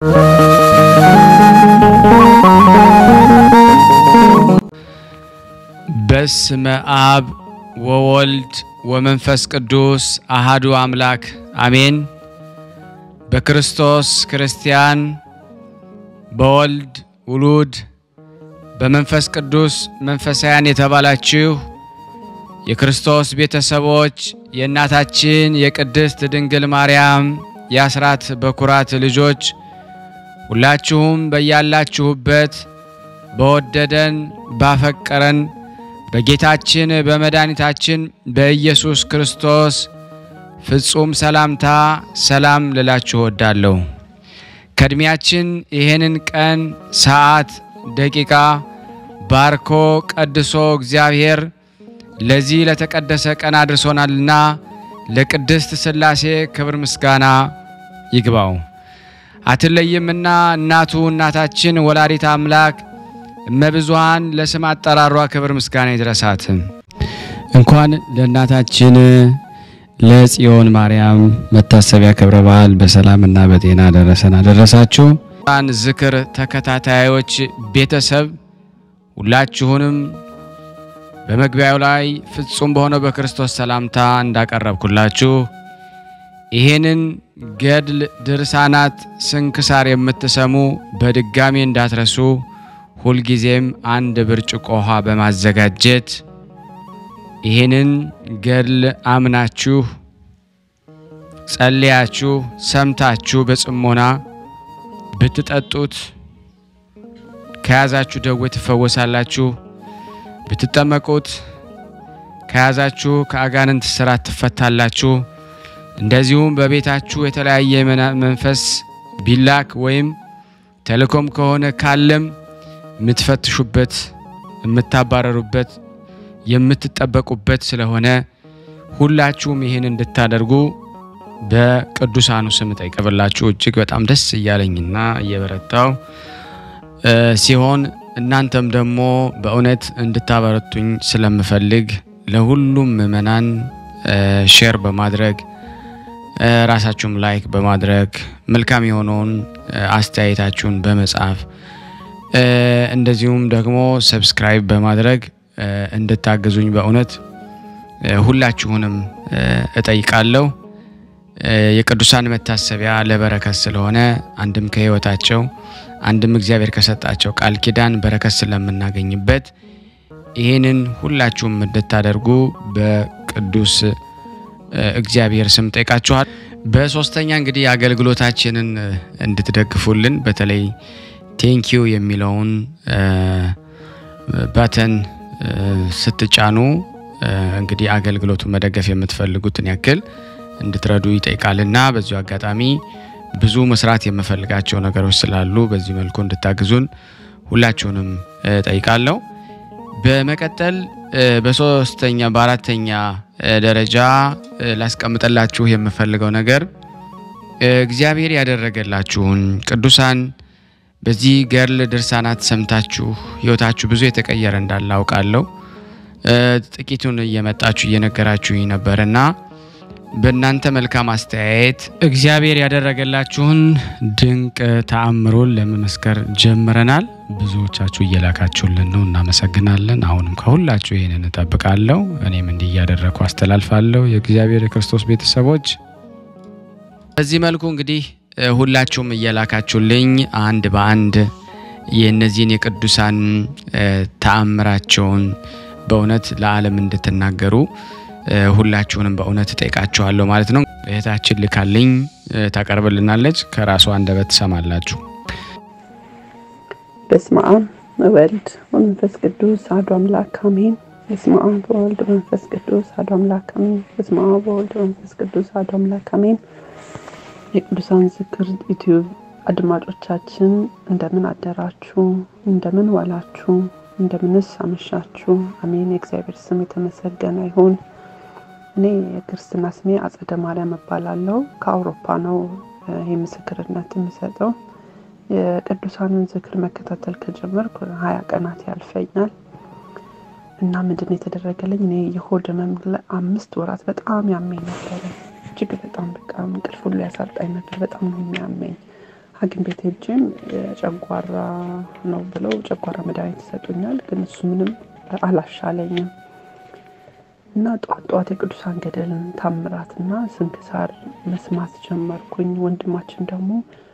በስመ አብ ወወልድ ወመንፈስ ቅዱስ አሐዱ አምላክ አሜን። በክርስቶስ ክርስቲያን በወልድ ውሉድ በመንፈስ ቅዱስ መንፈሳውያን የተባላችሁ የክርስቶስ ቤተሰቦች የእናታችን የቅድስት ድንግል ማርያም የአስራት በኩራት ልጆች ሁላችሁም በያላችሁበት በወደደን ባፈቀረን በጌታችን በመድኃኒታችን በኢየሱስ ክርስቶስ ፍጹም ሰላምታ ሰላም ልላችሁ ወዳለሁ። ከድሚያችን ይሄንን ቀን ሰዓት ደቂቃ ባርኮ ቀድሶ እግዚአብሔር ለዚህ ለተቀደሰ ቀን አድርሶናልና ለቅድስት ሥላሴ ክብር ምስጋና ይግባው። አትለይምና እናታችን ወላዲተ አምላክ እመብዙሃን ለስም አጠራሯ ክብር ምስጋና ይድረሳት። እንኳን ለእናታችን ለጽዮን ማርያም መታሰቢያ ክብረ በዓል በሰላምና በጤና ደረሳችሁ። አን ዝክር ተከታታዮች ቤተሰብ ሁላችሁንም በመግቢያው ላይ ፍጹም በሆነው በክርስቶስ ሰላምታ እንዳቀረብኩላችሁ ይሄንን ገድል ድርሳናት ስንክሳር የምትሰሙ በድጋሚ እንዳትረሱ ሁሉ ጊዜም አንድ ብርጭቆ ውሃ በማዘጋጀት ይሄንን ገድል አምናችሁ ጸልያችሁ ሰምታችሁ በጽሞና ብትጠጡት ከያዛችሁ ደዌ ትፈወሳላችሁ። ብትጠመቁት ከያዛችሁ ከአጋንንት ስራት ትፈታላችሁ። እንደዚሁም በቤታችሁ የተለያየ መንፈስ ቢላክ ወይም ተልኮም ከሆነ ካለም ምትፈትሹበት የምታባረሩበት የምትጠበቁበት ስለሆነ ሁላችሁም ይሄን እንድታደርጉ በቅዱሳኑ ስም ጠይቀበላችሁ እጅግ በጣም ደስ እያለኝና እየበረታው ሲሆን እናንተም ደግሞ በእውነት እንድታበረቱኝ ስለምፈልግ ለሁሉም ምእመናን ሼር በማድረግ ራሳችሁም ላይክ በማድረግ መልካም የሆነውን አስተያየታችሁን በመጻፍ እንደዚሁም ደግሞ ሰብስክራይብ በማድረግ እንድታገዙኝ በእውነት ሁላችሁንም እጠይቃለሁ። የቅዱሳን መታሰቢያ ለበረከት ስለሆነ አንድም ከህይወታቸው አንድም እግዚአብሔር ከሰጣቸው ቃል ኪዳን በረከት ስለምናገኝበት ይሄንን ሁላችሁም እንድታደርጉ በቅዱስ እግዚአብሔር ስም ጠይቃችኋል። በሶስተኛ እንግዲህ አገልግሎታችንን እንድትደግፉልን በተለይ ቴንኪዩ የሚለውን ባተን ስትጫኑ እንግዲህ አገልግሎቱን መደገፍ የምትፈልጉትን ያክል እንድትረዱ ይጠይቃልና በዚሁ አጋጣሚ ብዙ መስራት የምፈልጋቸው ነገሮች ስላሉ በዚህ መልኩ እንድታግዙን ሁላችሁንም ጠይቃለሁ። በመቀጠል በሶስተኛ በአራተኛ ደረጃ ላስቀምጠላችሁ የምፈልገው ነገር እግዚአብሔር ያደረገላችሁን ቅዱሳን በዚህ ገድል ድርሳናት ሰምታችሁ ህይወታችሁ ብዙ የተቀየረ እንዳለ አውቃለሁ። ጥቂቱን እየመጣችሁ እየነገራችሁኝ ነበርና በእናንተ መልካም አስተያየት እግዚአብሔር ያደረገላችሁን ድንቅ ተአምሩን ለመመስከር ጀምረናል። ብዙዎቻችሁ እየላካችሁልን ነው፣ እናመሰግናለን። አሁንም ከሁላችሁ ይሄንን ተጠብቃለሁ። እኔም እንዲህ ያደረኩ አስተላልፋለሁ። የእግዚአብሔር የክርስቶስ ቤተሰቦች በዚህ መልኩ እንግዲህ ሁላችሁም እየላካችሁልኝ አንድ በአንድ የነዚህን የቅዱሳን ተአምራቸውን በእውነት ለዓለም እንድትናገሩ ሁላችሁንም በእውነት ጠይቃችኋለሁ ማለት ነው። እህታችን ልካልኝ ታቀርብልናለች። ከራሷ አንደበት ተሰማላችሁ። በስመ አብ ወወልድ ወመንፈስ ቅዱስ አሐዱ አምላክ አሜን። በስመ አብ ወወልድ ወመንፈስ ቅዱስ አሐዱ አምላክ አሜን። በስመ አብ ወወልድ ወመንፈስ ቅዱስ አሐዱ አምላክ አሜን። የቅዱሳን ዝክር ዩቲዩብ አድማጮቻችን እንደምን አደራችሁ? እንደምን ዋላችሁ? እንደምንስ አመሻችሁ? አሜን። የእግዚአብሔር ስም የተመሰገነ ይሁን። እኔ የክርስትና ስሜ አጸደ ማርያም እባላለሁ። ከአውሮፓ ነው የምስክርነት የምሰጠው። የቅዱሳንን ዝክር መከታተል ከጀመርኩ 20 ቀናት ያልፈኛል እና ምንድነው የተደረገልኝ? እኔ የሆድ ህመም ለ5 ወራት በጣም ያመኝ ነበር። እጅግ በጣም በቃ እንቅልፍ ሁሉ ያሳጣኝ ነበር። በጣም ነው የሚያመኝ። ሐኪም ቤት ሄጄም ጨጓራ ነው ብለው ጨጓራ መድኃኒት ሰጡኛል ግን እሱ ምንም አላሻለኝም እና ጧት የቅዱሳን ገድልን ታምራትና ስንክሳር መስማት ጀመርኩኝ ወንድማችን ደግሞ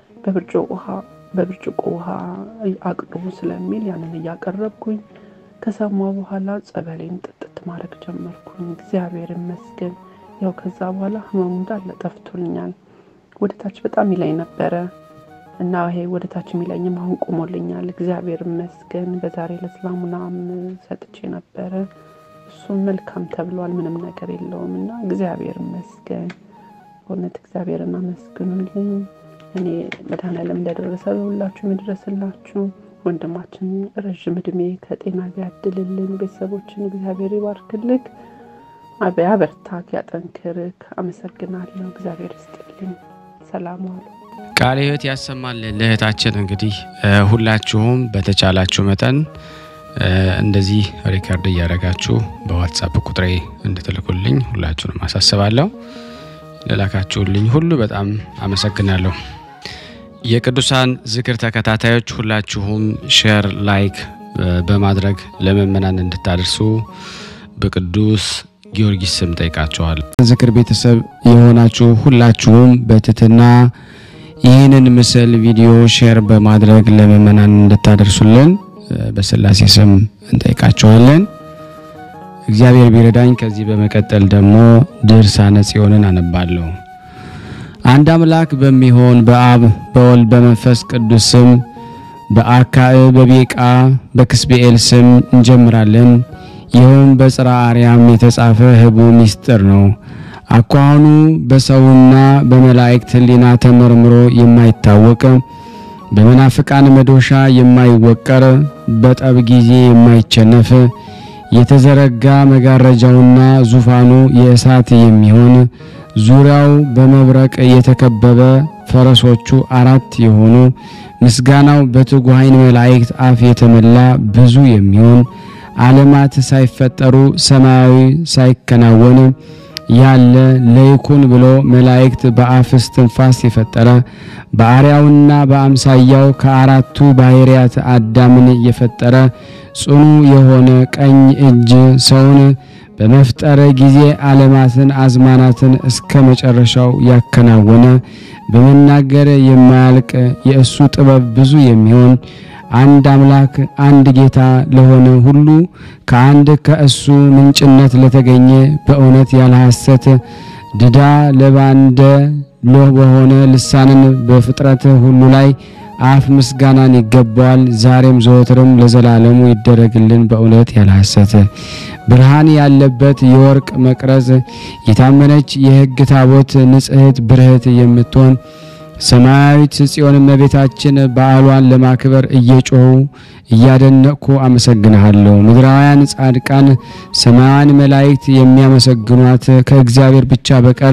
በብርጭቆ ውሃ አቅርቡ ስለሚል ያንን ያቀረብኩኝ ከሰማው በኋላ ጸበሌን ጥጥት ማድረግ ጀመርኩኝ እግዚአብሔር ይመስገን ያው ከዛ በኋላ ህመሙ እንዳለ ጠፍቶልኛል ወደታች በጣም ይለኝ ነበር እና ይሄ ወደታች የሚለኝም አሁን ቆሞልኛል እግዚአብሔር ይመስገን በዛሬ ለስላሙናም ሰጥቼ ነበር እሱ መልካም ተብሏል ምንም ነገር የለውምና እግዚአብሔር ይመስገን ወነት እግዚአብሔርና መስግኑልኝ እኔ መድኃኔዓለም እንደደረሰ ሁላችሁ ምድረስላችሁ ወንድማችን ረጅም እድሜ ከጤና ጋር ያድልልን ቤተሰቦችን እግዚአብሔር ይባርክልክ አበያ በርታክ ያጠንክርክ አመሰግናለሁ እግዚአብሔር ይስጥልኝ ሰላም ዋሉ ቃል ህይወት ያሰማል ለእህታችን እንግዲህ ሁላችሁም በተቻላችሁ መጠን እንደዚህ ሪከርድ ያደረጋችሁ በዋትስአፕ ቁጥሬ እንድትልኩልኝ ሁላችሁንም አሳስባለሁ ለላካችሁልኝ ሁሉ በጣም አመሰግናለሁ የቅዱሳን ዝክር ተከታታዮች ሁላችሁም ሼር ላይክ በማድረግ ለመመናን እንድታደርሱ በቅዱስ ጊዮርጊስ ስም ጠይቃችኋለሁ ዝክር ቤተሰብ የሆናችሁ ሁላችሁም በትትና ይህንን ምስል ቪዲዮ ሼር በማድረግ ለመመናን እንድታደርሱልን በስላሴ ስም እንጠይቃችኋለን እግዚአብሔር ቢረዳኝ ከዚህ በመቀጠል ደግሞ ድርሳነ ጽዮንን አነባለሁ አንድ አምላክ በሚሆን በአብ በወልድ በመንፈስ ቅዱስ ስም በአካዕ በቤቃ በክስቤኤል ስም እንጀምራለን ይሁን በጽራ አርያም የተጻፈ ህቡ ሚስጥር ነው አቋኑ በሰውና በመላእክት ሊና ተመርምሮ የማይታወቅ በመናፍቃን መዶሻ የማይወቀር በጠብ ጊዜ የማይቸነፍ የተዘረጋ መጋረጃውና ዙፋኑ የእሳት የሚሆን ዙሪያው በመብረቅ የተከበበ ፈረሶቹ 4 የሆኑ ምስጋናው በትጉሃን መላእክት አፍ የተመላ ብዙ የሚሆን ዓለማት ሳይፈጠሩ ሰማያዊ ሳይከናወን ያለ ለይኩን ብሎ መላእክት በአፍስ ትንፋስ የፈጠረ በአርያውና በአምሳያው ከአራቱ ባህሪያት አዳምን የፈጠረ ጽኑ የሆነ ቀኝ እጅ ሰውን በመፍጠረ ጊዜ ዓለማትን አዝማናትን እስከ መጨረሻው ያከናወነ በመናገር የማያልቅ የእሱ ጥበብ ብዙ የሚሆን አንድ አምላክ አንድ ጌታ ለሆነ ሁሉ ከአንድ ከእሱ ምንጭነት ለተገኘ በእውነት ያለ ሐሰት ድዳ ለባንደ ለሆነ ልሳንን በፍጥረት ሁሉ ላይ አፍ ምስጋናን ይገባዋል ዛሬም ዘወትርም ለዘላለሙ ይደረግልን በእውነት ያለ ሐሰት ብርሃን ያለበት የወርቅ መቅረዝ የታመነች የሕግ ታቦት ንጽሕት ብርህት የምትሆን ሰማያዊት ጽዮን እመቤታችን በዓሏን ለማክበር እየጮሁ እያደነቁ አመሰግናለሁ ምድራውያን ጻድቃን ሰማያውያን መላእክት የሚያመሰግኗት ከእግዚአብሔር ብቻ በቀር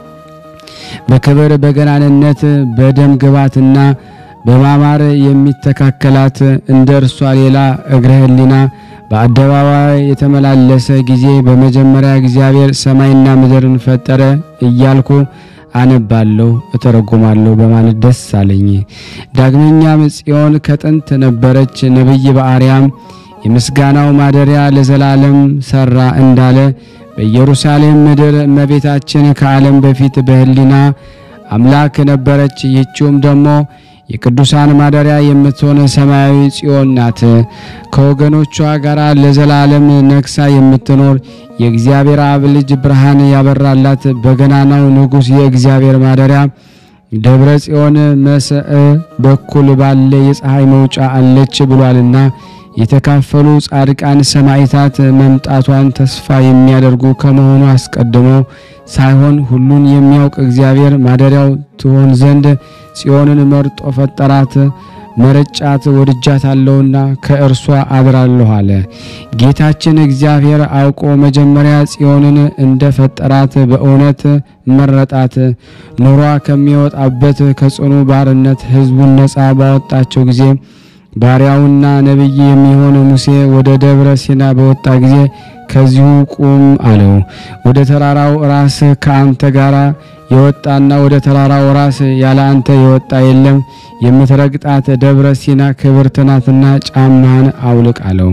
በክብር በገናንነት በደም ግባትና በማማር የሚተካከላት እንደርሷ ሌላ እግረ ህሊና በአደባባይ የተመላለሰ ጊዜ በመጀመሪያ እግዚአብሔር ሰማይና ምድርን ፈጠረ እያልኩ አነባለሁ እተረጉማለሁ በማለት ደስ አለኝ ዳግመኛም ጽዮን ከጥንት ነበረች ነብይ በአርያም የምስጋናው ማደሪያ ለዘላለም ሰራ እንዳለ በኢየሩሳሌም ምድር እመቤታችን ከዓለም በፊት በህሊና አምላክ ነበረች ይህችውም ደግሞ የቅዱሳን ማደሪያ የምትሆነ ሰማያዊ ጽዮን ናት ከወገኖቿ ጋር ለዘላለም ነክሳ የምትኖር የእግዚአብሔር አብ ልጅ ብርሃን ያበራላት በገናናው ንጉስ የእግዚአብሔር ማደሪያ ደብረ ጽዮን መስእ በኩል ባለ የፀሐይ መውጫ አለች ብሏልና የተካፈሉ ጻድቃን ሰማዕታት መምጣቷን ተስፋ የሚያደርጉ ከመሆኑ አስቀድሞ ሳይሆን ሁሉን የሚያውቅ እግዚአብሔር ማደሪያው ትሆን ዘንድ ጽዮንን መርጦ ፈጠራት መረጫት ወድጃታለሁና ከእርሷ አድራለሁ አለ ጌታችን እግዚአብሔር አውቆ መጀመሪያ ጽዮንን እንደፈጠራት በእውነት መረጣት ኑሯ ከሚወጣበት ከጽኑ ባርነት ሕዝቡን ነፃ ባወጣቸው ጊዜ ባሪያውና ነብይ የሚሆን ሙሴ ወደ ደብረ ሲና በወጣ ጊዜ ከዚሁ ቁም አለው ወደ ተራራው ራስ ከአንተ ጋራ የወጣና ወደ ተራራው ራስ ያለ አንተ የወጣ የለም። የምትረግጣት ደብረ ሲና ክብርት ናትና ጫማህን አውልቅ አለው።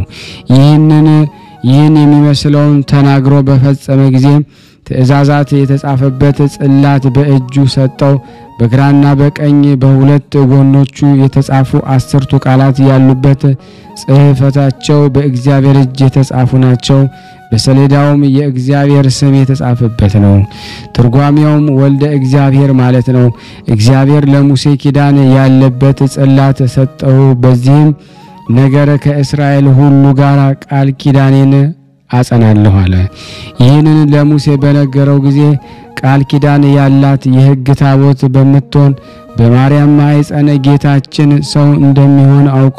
ይህን የሚመስለውን ተናግሮ በፈጸመ ጊዜ ትእዛዛት የተጻፈበት ጽላት በእጁ ሰጠው። በግራና በቀኝ በሁለት ጎኖቹ የተጻፉ 10ቱ ቃላት ያሉበት ጽሕፈታቸው በእግዚአብሔር እጅ የተጻፉ ናቸው። በሰሌዳውም የእግዚአብሔር ስም የተጻፈበት ነው። ትርጓሜውም ወልደ እግዚአብሔር ማለት ነው። እግዚአብሔር ለሙሴ ኪዳን ያለበት ጽላት ሰጠው። በዚህም ነገር ከእስራኤል ሁሉ ጋር ቃል ኪዳኔን አጸናለሁ አለ። ይህንን ለሙሴ በነገረው ጊዜ ቃል ኪዳን ያላት የሕግ ታቦት በመጥቶን በማርያም ማኅፀን ጌታችን ሰው እንደሚሆን አውቆ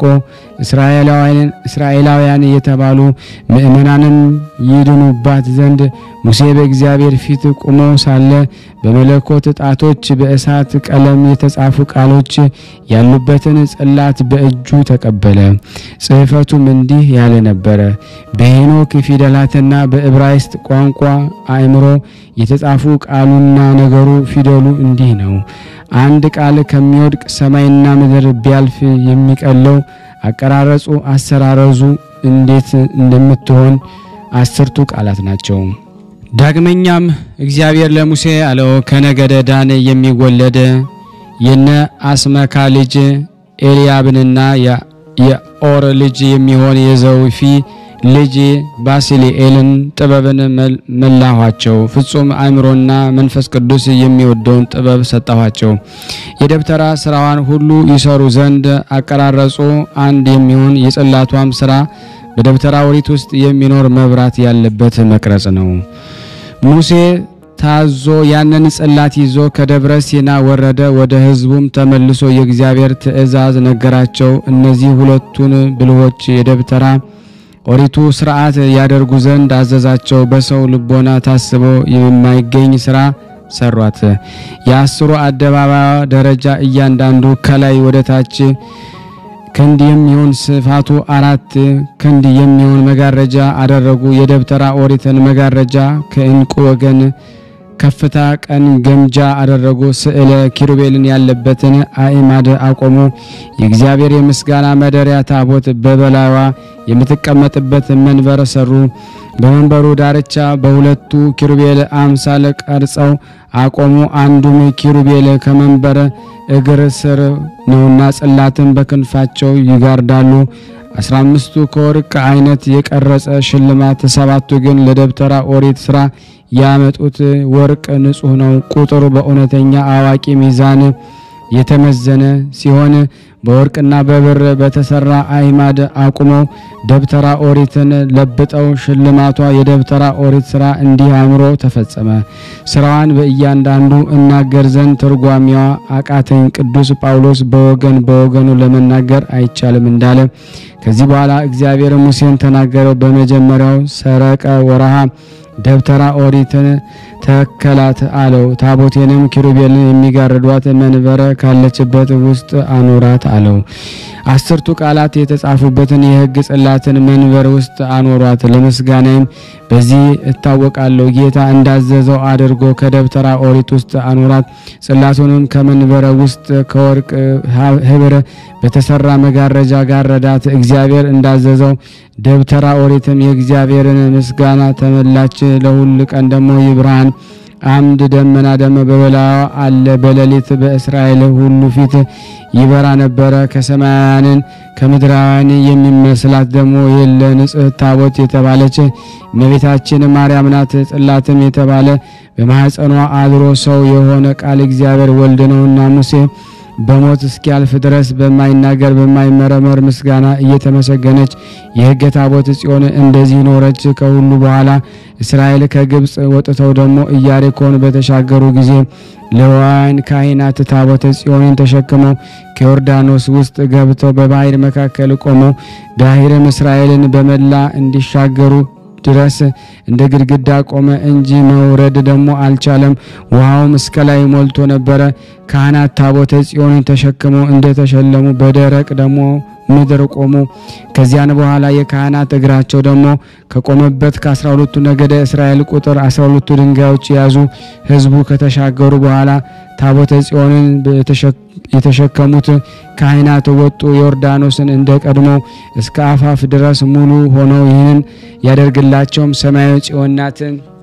እስራኤላውያን የተባሉ ምእመናንም ይድኑባት ዘንድ ሙሴ በእግዚአብሔር ፊት ቆሞ ሳለ በመለኮት ጣቶች በእሳት ቀለም የተጻፉ ቃሎች ያሉበትን ጽላት በእጁ ተቀበለ። ጽሕፈቱም እንዲህ ያለ ነበረ። በሄኖክ ፊደላትና በዕብራይስጥ ቋንቋ አእምሮ የተጻፉ ቃሉና ነገሩ ፊደሉ እንዲህ ነው። አንድ ቃል ከሚወድቅ ሰማይና ምድር ቢያልፍ የሚቀለው አቀራረጹ አሰራረዙ እንዴት እንደምትሆን 10ቱ ቃላት ናቸው። ዳግመኛም እግዚአብሔር ለሙሴ አለው፣ ከነገደ ዳን የሚወለድ የነ አስመካ ልጅ ኤልያብንና የኦር ልጅ የሚሆን የዘውፊ ልጅ ባሲልኤልን ጥበብን መላኋቸው። ፍጹም አእምሮና መንፈስ ቅዱስ የሚወደውን ጥበብ ሰጣኋቸው። የደብተራ ስራዋን ሁሉ ይሰሩ ዘንድ አቀራረጹ አንድ የሚሆን የጽላቷም ስራ በደብተራ ኦሪት ውስጥ የሚኖር መብራት ያለበት መቅረጽ ነው። ሙሴ ታዞ ያንን ጽላት ይዞ ከደብረ ሲና ወረደ። ወደ ሕዝቡም ተመልሶ የእግዚአብሔር ትእዛዝ ነገራቸው። እነዚህ ሁለቱን ብልሆች የደብተራ ኦሪቱ ሥርዓት ያደርጉ ዘንድ አዘዛቸው። በሰው ልቦና ታስቦ የማይገኝ ሥራ ሰሯት። የ10 አደባባይ ደረጃ እያንዳንዱ ከላይ ወደ ታች ክንድ የሚሆን ስፋቱ 4 ክንድ የሚሆን መጋረጃ አደረጉ። የደብተራ ኦሪትን መጋረጃ ከዕንቁ ወገን ከፍታ ቀን ገምጃ አደረጉ። ስዕለ ኪሩቤልን ያለበትን አዕማድ አቆሙ። የእግዚአብሔር የምስጋና መደሪያ ታቦት በበላይዋ የምትቀመጥበት መንበር ሰሩ። በመንበሩ ዳርቻ በሁለቱ ኪሩቤል አምሳል ቀርጸው አቆሙ። አንዱም ኪሩቤል ከመንበር እግር ስር ነውና ጽላትን በክንፋቸው ይጋርዳሉ። 15ቱ ከወርቅ አይነት የቀረጸ ሽልማት፣ 7ቱ ግን ለደብተራ ኦሪት ሥራ ያመጡት ወርቅ ንጹህ ነው። ቁጥሩ በእውነተኛ አዋቂ ሚዛን የተመዘነ ሲሆን በወርቅና በብር በተሰራ አዕማድ አቁመው ደብተራ ኦሪትን ለብጠው ሽልማቷ የደብተራ ኦሪት ሥራ እንዲህ አምሮ ተፈጸመ። ሥራዋን በእያንዳንዱ እናገር ዘንድ ትርጓሜዋ አቃተኝ። ቅዱስ ጳውሎስ በወገኑ ለመናገር አይቻልም እንዳለ ከዚህ በኋላ እግዚአብሔር ሙሴን ተናገረው። በመጀመሪያው ሰረቀ ወርሃ ደብተራ ኦሪትን ተከላት አለው። ታቦቴንም ኪሩቤልን የሚጋርዷት መንበረ ካለችበት ውስጥ አኖራት አለው። 10ቱ ቃላት የተጻፉበትን የሕግ ጽላትን መንበር ውስጥ አኖሯት። ለምስጋናም በዚህ እታወቃለሁ። ጌታ እንዳዘዘው አድርጎ ከደብተራ ኦሪት ውስጥ አኖራት። ጽላቱንም ከመንበረ ውስጥ ከወርቅ ህብር በተሰራ መጋረጃ ጋረዳት። እግዚአብሔር እንዳዘዘው ደብተራ ኦሪትም የእግዚአብሔርን ምስጋና ተመላች። ለሁሉ ቀን ደግሞ ይብራን አምድ ደመና ደመ በበላዋ አለ። በሌሊት በእስራኤል ሁሉ ፊት ይበራ ነበረ። ከሰማያውያን ከምድራውያን የሚመስላት ደግሞ የለ። ንጽሕት ታቦት የተባለች እመቤታችን ማርያም ናት። ጽላትም የተባለ በማኅፀኗ አድሮ ሰው የሆነ ቃል እግዚአብሔር ወልድ ነውና ሙሴ በሞት እስኪያልፍ ድረስ በማይናገር በማይመረመር ምስጋና እየተመሰገነች የሕግ ታቦት ጽዮን እንደዚህ ኖረች። ከሁሉ በኋላ እስራኤል ከግብጽ ወጥተው ደግሞ ኢያሪኮን በተሻገሩ ጊዜ ሌዋውያን ካህናት ታቦተ ጽዮንን ተሸክመው ከዮርዳኖስ ውስጥ ገብተው በባህር መካከል ቆመው ባሕርም እስራኤልን በመላ እንዲሻገሩ ድረስ እንደ ግድግዳ ቆመ እንጂ መውረድ ደግሞ አልቻለም። ውሃውም እስከ ላይ ሞልቶ ነበረ። ካህናት ታቦተ ጽዮንን ተሸክመው እንደተሸለሙ በደረቅ ደግሞ ምድር ቆሙ። ከዚያን በኋላ የካህናት እግራቸው ደግሞ ከቆመበት ከ12ቱ ነገደ እስራኤል ቁጥር 12ቱ ድንጋዮች ያዙ። ሕዝቡ ከተሻገሩ በኋላ ታቦተ ጽዮንን የተሸከሙት ካህናት ወጡ። ዮርዳኖስን እንደ ቀድሞ እስከ አፋፍ ድረስ ሙሉ ሆነው ይህንን ያደርግላቸውም ሰማያዊ ጽዮን ናት።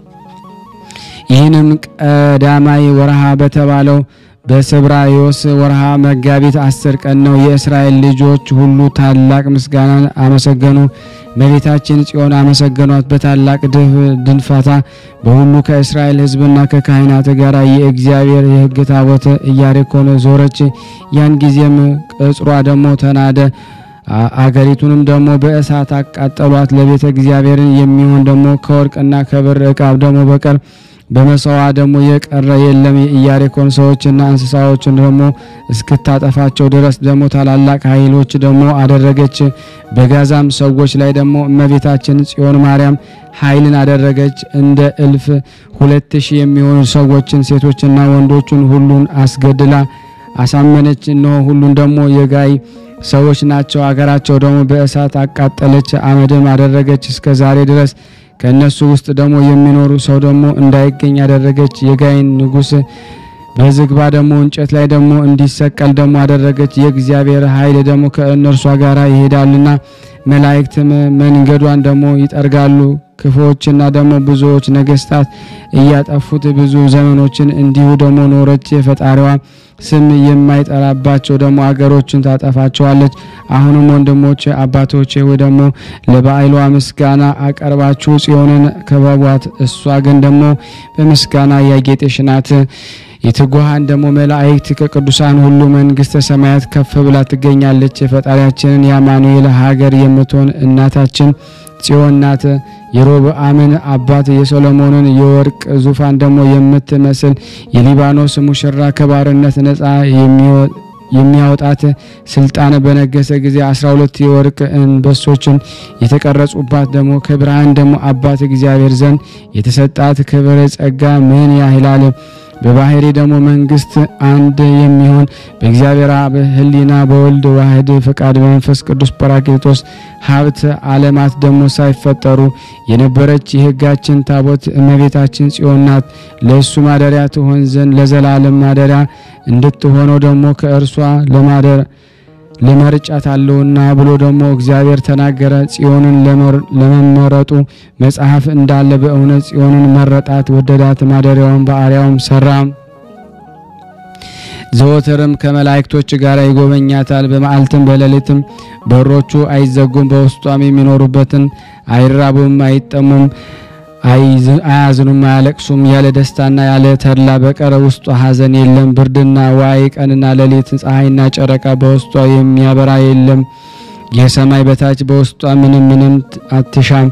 ይህንም ቀዳማይ ወርሃ በተባለው በስብራዮስ ወርሃ መጋቢት 10 ቀን ነው። የእስራኤል ልጆች ሁሉ ታላቅ ምስጋናን አመሰገኑ። እመቤታችን ጽዮን አመሰገኗት። በታላቅ ድንፋታ በሁሉ ከእስራኤል ሕዝብና ከካህናት ጋር የእግዚአብሔር የሕግ ታቦት ኢያሪኮን ዞረች። ያን ጊዜም ቅጽሯ ደግሞ ተናደ። አገሪቱንም ደግሞ በእሳት አቃጠሏት። ለቤተ እግዚአብሔር የሚሆን ደግሞ ከወርቅና ከብር ዕቃ ደግሞ በቀር በመሰዋ ደግሞ የቀረ የለም። የኢያሪኮን ሰዎችና እንስሳዎችን ደግሞ እስክታጠፋቸው ድረስ ደግሞ ታላላቅ ኃይሎች ደግሞ አደረገች። በጋዛም ሰዎች ላይ ደግሞ እመቤታችን ጽዮን ማርያም ኃይልን አደረገች። እንደ 1000 የሚሆኑ ሰዎችን ሴቶችና ወንዶችን ሁሉን አስገድላ አሳመነች። እነሆ ሁሉን ደግሞ የጋይ ሰዎች ናቸው። አገራቸው ደግሞ በእሳት አቃጠለች፣ አመድም አደረገች። እስከ ዛሬ ድረስ ከነሱ ውስጥ ደግሞ የሚኖሩ ሰው ደግሞ እንዳይገኝ ያደረገች። የጋይን ንጉስ በዝግባ ደግሞ እንጨት ላይ ደግሞ እንዲሰቀል ደግሞ አደረገች። የእግዚአብሔር ኃይል ደግሞ ከእነርሷ ጋር ይሄዳልና መላእክትም መንገዷን ደግሞ ይጠርጋሉ። ክፉዎችና ደግሞ ብዙዎች ነገስታት እያጠፉት ብዙ ዘመኖችን እንዲሁ ደግሞ ኖረች። የፈጣሪዋ ስም የማይጠራባቸው ደግሞ አገሮችን ታጠፋቸዋለች። አሁንም ወንድሞች አባቶች ወይ ደግሞ ለበዓሏ ምስጋና አቀርባችሁ ጽዮንን ከበቧት። እሷ ግን ደግሞ በምስጋና ያጌጠች ናት። የትጓሃን ደግሞ መላእክት ከቅዱሳን ሁሉ መንግስተ ሰማያት ከፍ ብላ ትገኛለች። የፈጣሪያችንን የአማኑኤል ሀገር የምትሆን እናታችን ጽዮን ናት። የሮብዓምን አባት የሶሎሞንን የወርቅ ዙፋን ደግሞ የምትመስል የሊባኖስ ሙሽራ ከባርነት ነፃ የሚያወጣት ስልጣን በነገሰ ጊዜ 12 የወርቅ አንበሶችን የተቀረጹባት ደግሞ ከብርሃን ደግሞ አባት እግዚአብሔር ዘንድ የተሰጣት ክብር ጸጋ ምን ያህላል! በባህሪ ደግሞ መንግስት አንድ የሚሆን በእግዚአብሔር አብ ሕሊና በወልድ ዋህድ ፈቃድ በመንፈስ ቅዱስ ጰራቅሊጦስ ሀብት ዓለማት ደግሞ ሳይፈጠሩ የነበረች የሕጋችን ታቦት እመቤታችን ጽዮን ናት። ለእሱ ማደሪያ ትሆን ዘንድ ለዘላለም ማደሪያ እንድትሆነው ደግሞ ከእርሷ ለመርጫታለሁና ብሎ ደግሞ እግዚአብሔር ተናገረ። ጽዮንን ለመመረጡ መጽሐፍ እንዳለ በእውነት ጽዮንን መረጣት፣ ወደዳት፣ ማደሪያውን በአርያውም ሰራ። ዘወትርም ከመላእክቶች ጋር ይጎበኛታል። በመዓልትም በሌሊትም በሮቹ አይዘጉም። በውስጧም የሚኖሩበትን አይራቡም፣ አይጠሙም፣ አያዝኑም፣ አያለቅሱም። ያለ ደስታና ያለ ተድላ በቀር ውስጧ ሐዘን የለም። ብርድና ዋይ፣ ቀንና ሌሊት፣ ፀሐይና ጨረቃ በውስጧ የሚያበራ የለም። የሰማይ በታች በውስጧ ምንም አትሻም።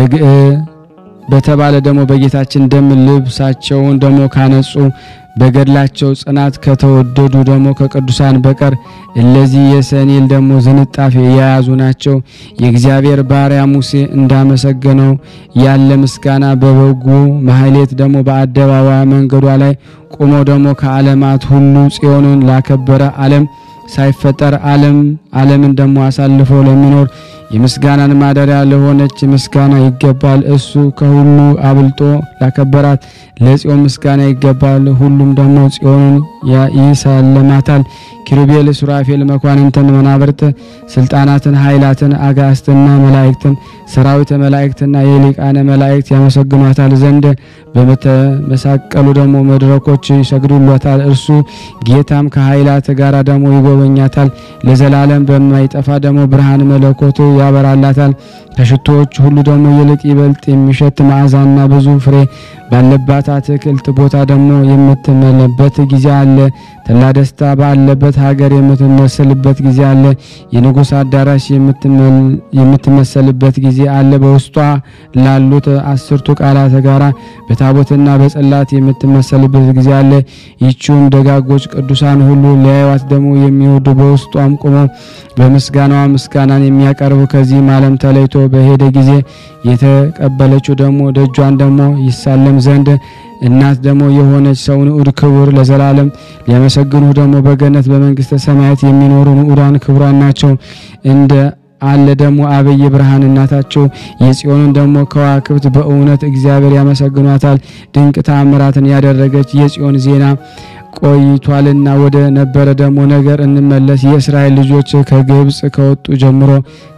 በተባለ ደግሞ በጌታችን ደም ልብሳቸውን ደግሞ ካነጹ በገድላቸው ጽናት ከተወደዱ ደግሞ ከቅዱሳን በቀር እለዚህ የሰኔል ደግሞ ዝንጣፌ የያዙ ናቸው። የእግዚአብሔር ባሪያ ሙሴ እንዳመሰገነው ያለ ምስጋና በበጉ ማህሌት ደግሞ በአደባባይ መንገዷ ላይ ቆሞ ደግሞ ከዓለማት ሁሉ ጽዮንን ላከበረ ዓለም ሳይፈጠር ዓለምን ደግሞ አሳልፎ ለሚኖር የምስጋናን ማደሪያ ለሆነች ምስጋና ይገባል። እሱ ከሁሉ አብልጦ ላከበራት ለጽዮን ምስጋና ይገባል። ሁሉም ደግሞ ጽዮንን ይሰለማታል። ኪሩቤል፣ ሱራፌል፣ መኳንንትን፣ መናብርት፣ ስልጣናትን፣ ኃይላትን፣ አጋስትና መላእክትን፣ ሰራዊተ መላእክትና የሊቃነ መላእክት ያመሰግኗታል ዘንድ በመተመሳቀሉ ደግሞ መድረኮች ይሰግዱላታል። እርሱ ጌታም ከኃይላት ጋር ደግሞ ይጎበኛታል። ለዘላለም በማይጠፋ ደግሞ ብርሃን መለኮቱ ያበራላታል። ከሽቶዎች ሁሉ ደግሞ ይልቅ ይበልጥ የሚሸት መዓዛና ብዙ ፍሬ ባለባት አትክልት ቦታ ደግሞ የምትመለበት ጊዜ አለ። ተላ ደስታ ባለበት ሀገር የምትመሰልበት ጊዜ አለ። የንጉሥ አዳራሽ የምትመሰልበት ጊዜ አለ። በውስጧ ላሉት 10ቱ ቃላት ጋራ በታቦትና በጽላት የምትመሰልበት ጊዜ አለ። ይቺውም ደጋጎች ቅዱሳን ሁሉ ሊያዩዋት ደግሞ የሚወዱ በውስጧም ቆመው በምስጋናዋ ምስጋናን የሚያቀርቡ ከዚህም ዓለም ተለይቶ በሄደ ጊዜ የተቀበለችው ደግሞ ደጇን ደግሞ ይሳለም ዘንድ እናት ደግሞ የሆነች ሰው ንዑድ ክቡር ለዘላለም ሊያመሰግኑ ደግሞ በገነት በመንግስተ ሰማያት የሚኖሩ ንዑዳን ክቡራን ናቸው። እንደ አለ ደግሞ አበየ ብርሃን እናታቸው የጽዮንን ደግሞ ከዋክብት በእውነት እግዚአብሔር ያመሰግኗታል። ድንቅ ተአምራትን ያደረገች የጽዮን ዜና ቆይቷልና ወደ ነበረ ደግሞ ነገር እንመለስ። የእስራኤል ልጆች ከግብጽ ከወጡ ጀምሮ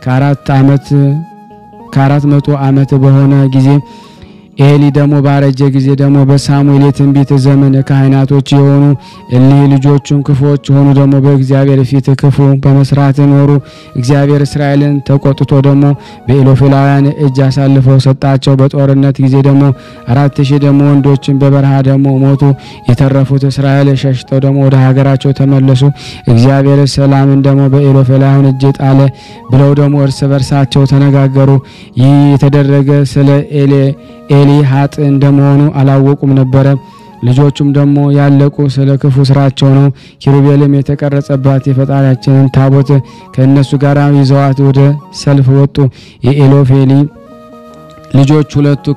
ከ400 ዓመት በሆነ ጊዜ ኤሊ ደግሞ ባረጀ ጊዜ ደግሞ በሳሙኤል የትንቢት ዘመን ካህናቶች የሆኑ እሊህ ልጆቹም ክፉዎች ሆኑ ደግሞ በእግዚአብሔር ፊት ክፉ በመስራት ኖሩ። እግዚአብሔር እስራኤልን ተቆጥቶ ደግሞ በኢሎፌላውያን እጅ አሳልፎ ሰጣቸው። በጦርነት ጊዜ ደግሞ 4000 ደግሞ ወንዶችን በበረሃ ደግሞ ሞቱ። የተረፉት እስራኤል ሸሽተው ደግሞ ወደ ሀገራቸው ተመለሱ። እግዚአብሔር ሰላምን ደግሞ በኢሎፌላውያን እጅ ጣለ ብለው ደግሞ እርስ በርሳቸው ተነጋገሩ። ይህ የተደረገ ስለ ኤሊ ኃጥ እንደመሆኑ አላወቁም ነበር። ልጆቹም ደግሞ ያለቁ ስለ ክፉ ስራቸው ነው። ኪሩቤልም የተቀረጸባት የፈጣሪያችንን ታቦት ከነሱ ጋር ይዘዋት ወደ ሰልፍ ወጡ። የኤሊ ልጆች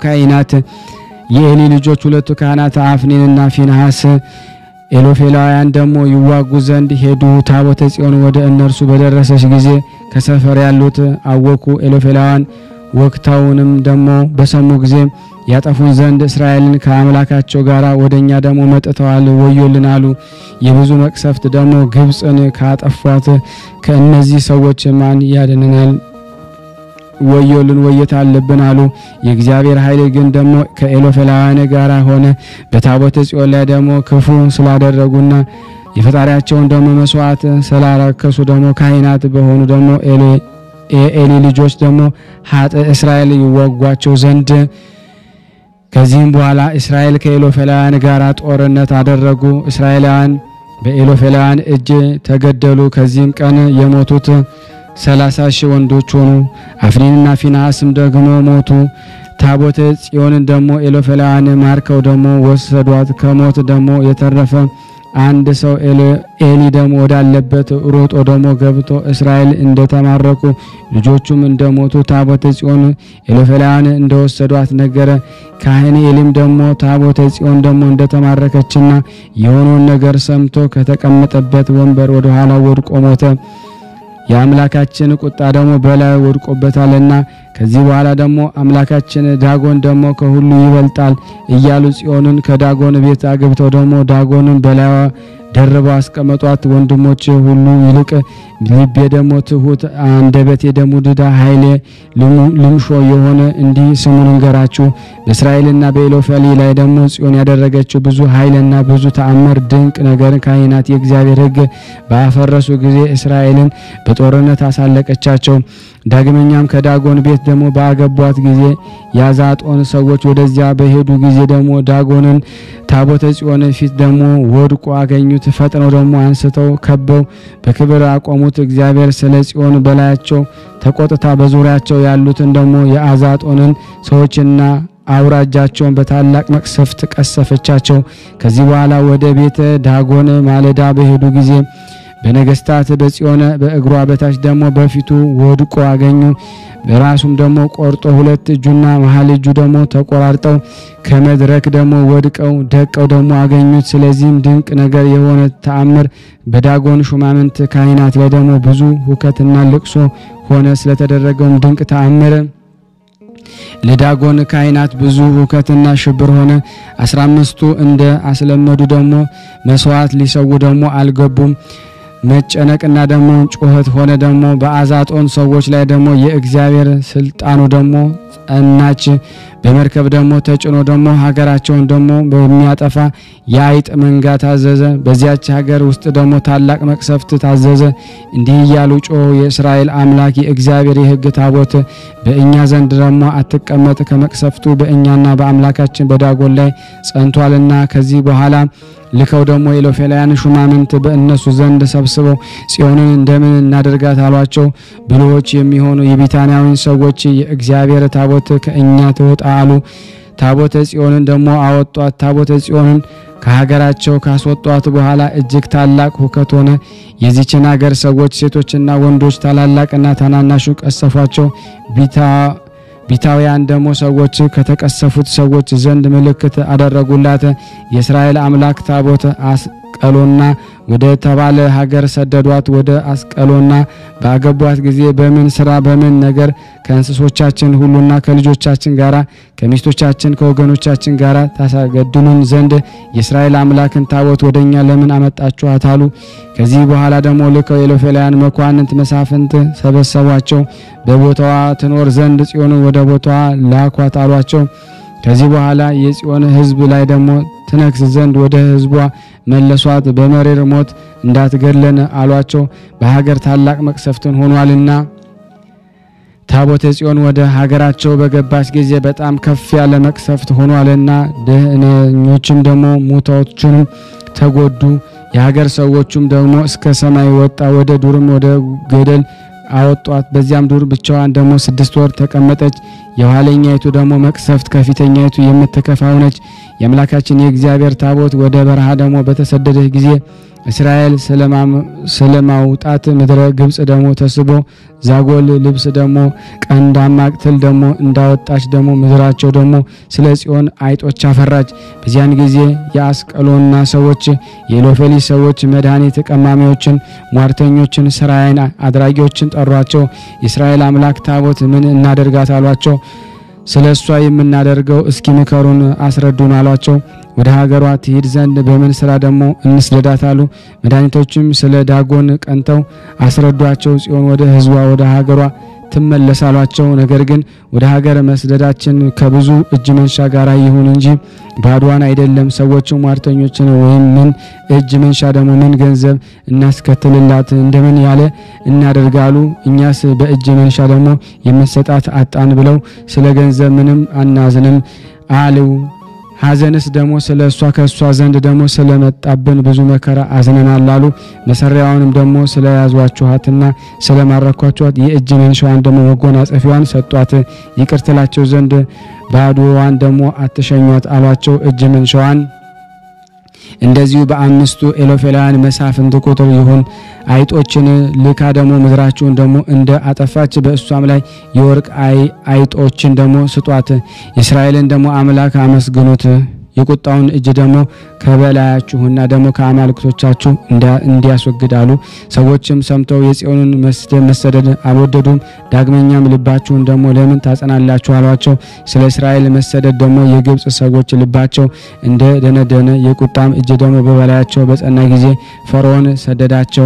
ሁለቱ ካህናት አፍኒንና ፊንሐስ ኤሎፌላውያን ደግሞ ይዋጉ ዘንድ ሄዱ። ታቦተ ጽዮን ወደ እነርሱ በደረሰች ጊዜ ከሰፈር ያሉት አወኩ። ኤሎፌላውያን ወቅታውንም ደግሞ በሰሙ ጊዜ ያጠፉን ዘንድ እስራኤልን ከአምላካቸው ጋር ወደኛ ደግሞ መጥተዋል፣ ወዮልን አሉ። የብዙ መቅሰፍት ደግሞ ግብጽን ካጠፏት ከእነዚህ ሰዎች ማን ያድነናል? ወዮልን ወየት አለብን አሉ። የእግዚአብሔር ኃይል ግን ደግሞ ከኤሎፌላውያን ጋር ሆነ። በታቦተ ጽዮን ላይ ደግሞ ክፉ ስላደረጉና የፈጣሪያቸውን ደግሞ መስዋዕት ስላረከሱ ደግሞ ካህናት በሆኑ ደግሞ የኤሊ ልጆች ደግሞ ኃጥ እስራኤል ይዋጓቸው ዘንድ ከዚህም በኋላ እስራኤል ከኤሎፌላውያን ጋር ጦርነት አደረጉ። እስራኤላውያን በኤሎፌላውያን እጅ ተገደሉ። ከዚህም ቀን የሞቱት 30,000 ወንዶች ሆኑ። አፍኒንና ፊንሐስም ደግሞ ሞቱ። ታቦተ ጽዮንን ደግሞ ኤሎፌላውያን ማርከው ደግሞ ወሰዷት። ከሞት ደግሞ የተረፈ አንድ ሰው ኤሊ ደግሞ ወዳለበት ሮጦ ደግሞ ገብቶ እስራኤል እንደተማረኩ ልጆቹም እንደሞቱ ታቦተ ጽዮን ኤሎፌላውያን እንደወሰዷት ነገረ። ካህን ኤሊም ደግሞ ታቦተ ጽዮን ደግሞ እንደተማረከችና የሆነውን ነገር ሰምቶ ከተቀመጠበት ወንበር ወደ ኋላ ወድቆ ሞተ። የአምላካችን ቁጣ ደግሞ በላይ ወድቆበታልና ከዚህ በኋላ ደግሞ አምላካችን ዳጎን ደግሞ ከሁሉ ይበልጣል እያሉ ጽዮንን ከዳጎን ቤት አግብተው ደግሞ ዳጎንን በላይዋ ደርበው አስቀመጧት። ወንድሞች ሁሉ ይልቅ ልቤ ደግሞ ትሁት አንደበቴ ደግሞ ድዳ ኃይሌ ልምሾ የሆነ እንዲህ ስሙን እንገራችሁ። በእስራኤልና በኤሎፌሊ ላይ ደግሞ ጽዮን ያደረገችው ብዙ ኃይልና ብዙ ተአምር ድንቅ ነገር ካህናት የእግዚአብሔር ሕግ ባፈረሱ ጊዜ እስራኤልን በጦርነት አሳለቀቻቸው። ዳግመኛም ከዳጎን ቤት ደግሞ ባገቧት ጊዜ ያዛጦን ሰዎች ወደዚያ በሄዱ ጊዜ ደግሞ ዳጎንን ታቦተ ጽዮን ፊት ደግሞ ወድቆ አገኙት። ፈጥነው ደግሞ አንስተው ከበው በክብር አቆሙት። እግዚአብሔር ስለ ጽዮን በላያቸው ተቆጥታ በዙሪያቸው ያሉትን ደግሞ የአዛጦንን ሰዎችና አውራጃቸውን በታላቅ መቅሰፍት ቀሰፈቻቸው። ከዚህ በኋላ ወደ ቤተ ዳጎን ማለዳ በሄዱ ጊዜ በነገስታት በጽዮን በእግሯ በታች ደግሞ በፊቱ ወድቆ አገኙ። በራሱም ደግሞ ቆርጦ ሁለት እጁና መሃል እጁ ደግሞ ተቆራርጠው ከመድረክ ደግሞ ወድቀው ደቀው ደግሞ አገኙት። ስለዚህም ድንቅ ነገር የሆነ ተአምር በዳጎን ሹማምንት ካህናት ላይ ደግሞ ብዙ ሁከትና ልቅሶ ሆነ። ስለተደረገውም ድንቅ ተአምር ለዳጎን ካህናት ብዙ ሁከትና ሽብር ሆነ። 15ቱ እንደ አስለመዱ ደግሞ መስዋዕት ሊሰው ደግሞ አልገቡም። መጨነቅና ደግሞ ጩኸት ሆነ። ደግሞ በአዛጦን ሰዎች ላይ ደግሞ የእግዚአብሔር ስልጣኑ ደግሞ ጸናች። በመርከብ ደግሞ ተጭኖ ደግሞ ሀገራቸውን ደግሞ በሚያጠፋ የአይጥ መንጋ ታዘዘ። በዚያች ሀገር ውስጥ ደግሞ ታላቅ መቅሰፍት ታዘዘ። እንዲህ እያሉ ጮሁ፣ የእስራኤል አምላክ የእግዚአብሔር የሕግ ታቦት በእኛ ዘንድ ደግሞ አትቀመጥ፣ ከመቅሰፍቱ በእኛና በአምላካችን በዳጎን ላይ ጸንቷልና። ከዚህ በኋላ ልከው ደግሞ ኤሎፌላውያን ሹማምንት በእነሱ ዘንድ ሰብስበው ጽዮንን እንደምን እናደርጋት አሏቸው። ብልሆች የሚሆኑ የቢታንያዊን ሰዎች የእግዚአብሔር ታቦት ከእኛ ትወጣ አሉ። ታቦተ ጽዮንን ደግሞ አወጧት። ታቦተ ጽዮንን ከሀገራቸው ካስወጧት በኋላ እጅግ ታላቅ ሁከት ሆነ። የዚችን ሀገር ሰዎች ሴቶችና ወንዶች ታላላቅና ታናናሹ ቀሰፏቸው። ቢታውያን ደግሞ ሰዎች ከተቀሰፉት ሰዎች ዘንድ ምልክት አደረጉላት። የእስራኤል አምላክ ታቦት አስቀሎና ወደ ተባለ ሀገር ሰደዷት። ወደ አስቀሎና ባገቧት ጊዜ በምን ስራ በምን ነገር ከእንስሶቻችን ሁሉና ከልጆቻችን ጋራ ከሚስቶቻችን ከወገኖቻችን ጋራ ታሳገድሉን ዘንድ የእስራኤል አምላክን ታቦት ወደኛ ለምን አመጣችኋት አሉ። ከዚህ በኋላ ደግሞ ልከው የሎፌላውያን መኳንንት መሳፍንት ሰበሰቧቸው። በቦታዋ ትኖር ዘንድ ጽዮን ወደ ቦታዋ ላኳት አሏቸው። ከዚህ በኋላ የጽዮን ሕዝብ ላይ ደግሞ ትነግስ ዘንድ ወደ ሕዝቧ መለሷት። በመሬር ሞት እንዳትገድለን አሏቸው። በሀገር ታላቅ መቅሰፍትን ሆኗልና። ታቦተ ጽዮን ወደ ሀገራቸው በገባች ጊዜ በጣም ከፍ ያለ መቅሰፍት ሆኗልና ደህነኞችም ደግሞ ሙታዎችም ተጎዱ። የሀገር ሰዎችም ደግሞ እስከ ሰማይ ወጣ፣ ወደ ዱርም ወደ ገደል አወጧት። በዚያም ዱር ብቻዋን ደግሞ 6 ወር ተቀመጠች። የኋለኛይቱ ደግሞ መቅሰፍት ከፊተኛይቱ የምትከፋ ሆነች። የአምላካችን የእግዚአብሔር ታቦት ወደ በረሃ ደግሞ በተሰደደ ጊዜ እስራኤል ስለማውጣት ምድረ ግብጽ ደግሞ ተስቦ ዛጎል ልብስ ደግሞ ቀንዳማ ቅትል ደግሞ እንዳወጣች ደግሞ ምድራቸው ደግሞ ስለ ጽዮን አይጦች አፈራች። በዚያን ጊዜ የአስቀሎና ሰዎች የሎፌሊ ሰዎች መድኃኒት ቀማሚዎችን ሟርተኞችን ስራዬን አድራጊዎችን ጠሯቸው። የእስራኤል አምላክ ታቦት ምን እናደርጋት አሏቸው። ስለሷ የምናደርገው እስኪ ምከሩን አስረዱን አሏቸው። ወደ ሀገሯ ትሄድ ዘንድ በምን ስራ ደግሞ እንስደዳት አሉ። መድኃኒቶችም ስለ ዳጎን ቀንተው አስረዷቸው። ጽዮን ወደ ሕዝቧ ወደ ሀገሯ ትመለሳሏቸው። ነገር ግን ወደ ሀገር መስደዳችን ከብዙ እጅ መንሻ ጋር ይሁን እንጂ ባዷን አይደለም። ሰዎቹ ሟርተኞችን ወይም ምን እጅ መንሻ ደግሞ ምን ገንዘብ እናስከትልላት እንደምን ያለ እናደርጋሉ። እኛስ በእጅ መንሻ ደግሞ የምንሰጣት አጣን ብለው ስለ ገንዘብ ምንም አናዝንም አሉ። ሐዘንስ ደግሞ ስለሷ ከሷ ዘንድ ደግሞ ስለመጣብን ብዙ መከራ አዝነናል አሉ። መሰሪያውንም ደግሞ ስለያዟችኋትና ስለማረኳችኋት የእጅ መንሻዋን ደግሞ መጎናጸፊያዋን ሰጧት። ይቅርትላቸው ዘንድ ባዶዋን ደግሞ አትሸኟት አሏቸው። እጅ መንሻዋን እንደዚሁ በአምስቱ ኤሎፌላውያን መሳፍንት ቁጥር ይሁን። አይጦችን ልካ ደግሞ ምድራቸውን ደግሞ እንደ አጠፋች በእሷም ላይ የወርቅ አይጦችን ደግሞ ስጧት። የእስራኤልን ደግሞ አምላክ አመስግኑት። የቁጣውን እጅ ደግሞ ከበላያችሁና ደግሞ ከአማልክቶቻችሁ እንዲያስወግዳሉ። ሰዎችም ሰምተው የጽዮንን መሰደድ አልወደዱም። ዳግመኛም ልባችሁን ደግሞ ለምን ታጸናላችሁ አሏቸው። ስለ እስራኤል መሰደድ ደግሞ የግብጽ ሰዎች ልባቸው እንደ ደነደነ የቁጣም እጅ ደግሞ በበላያቸው በጸና ጊዜ ፈርዖን ሰደዳቸው።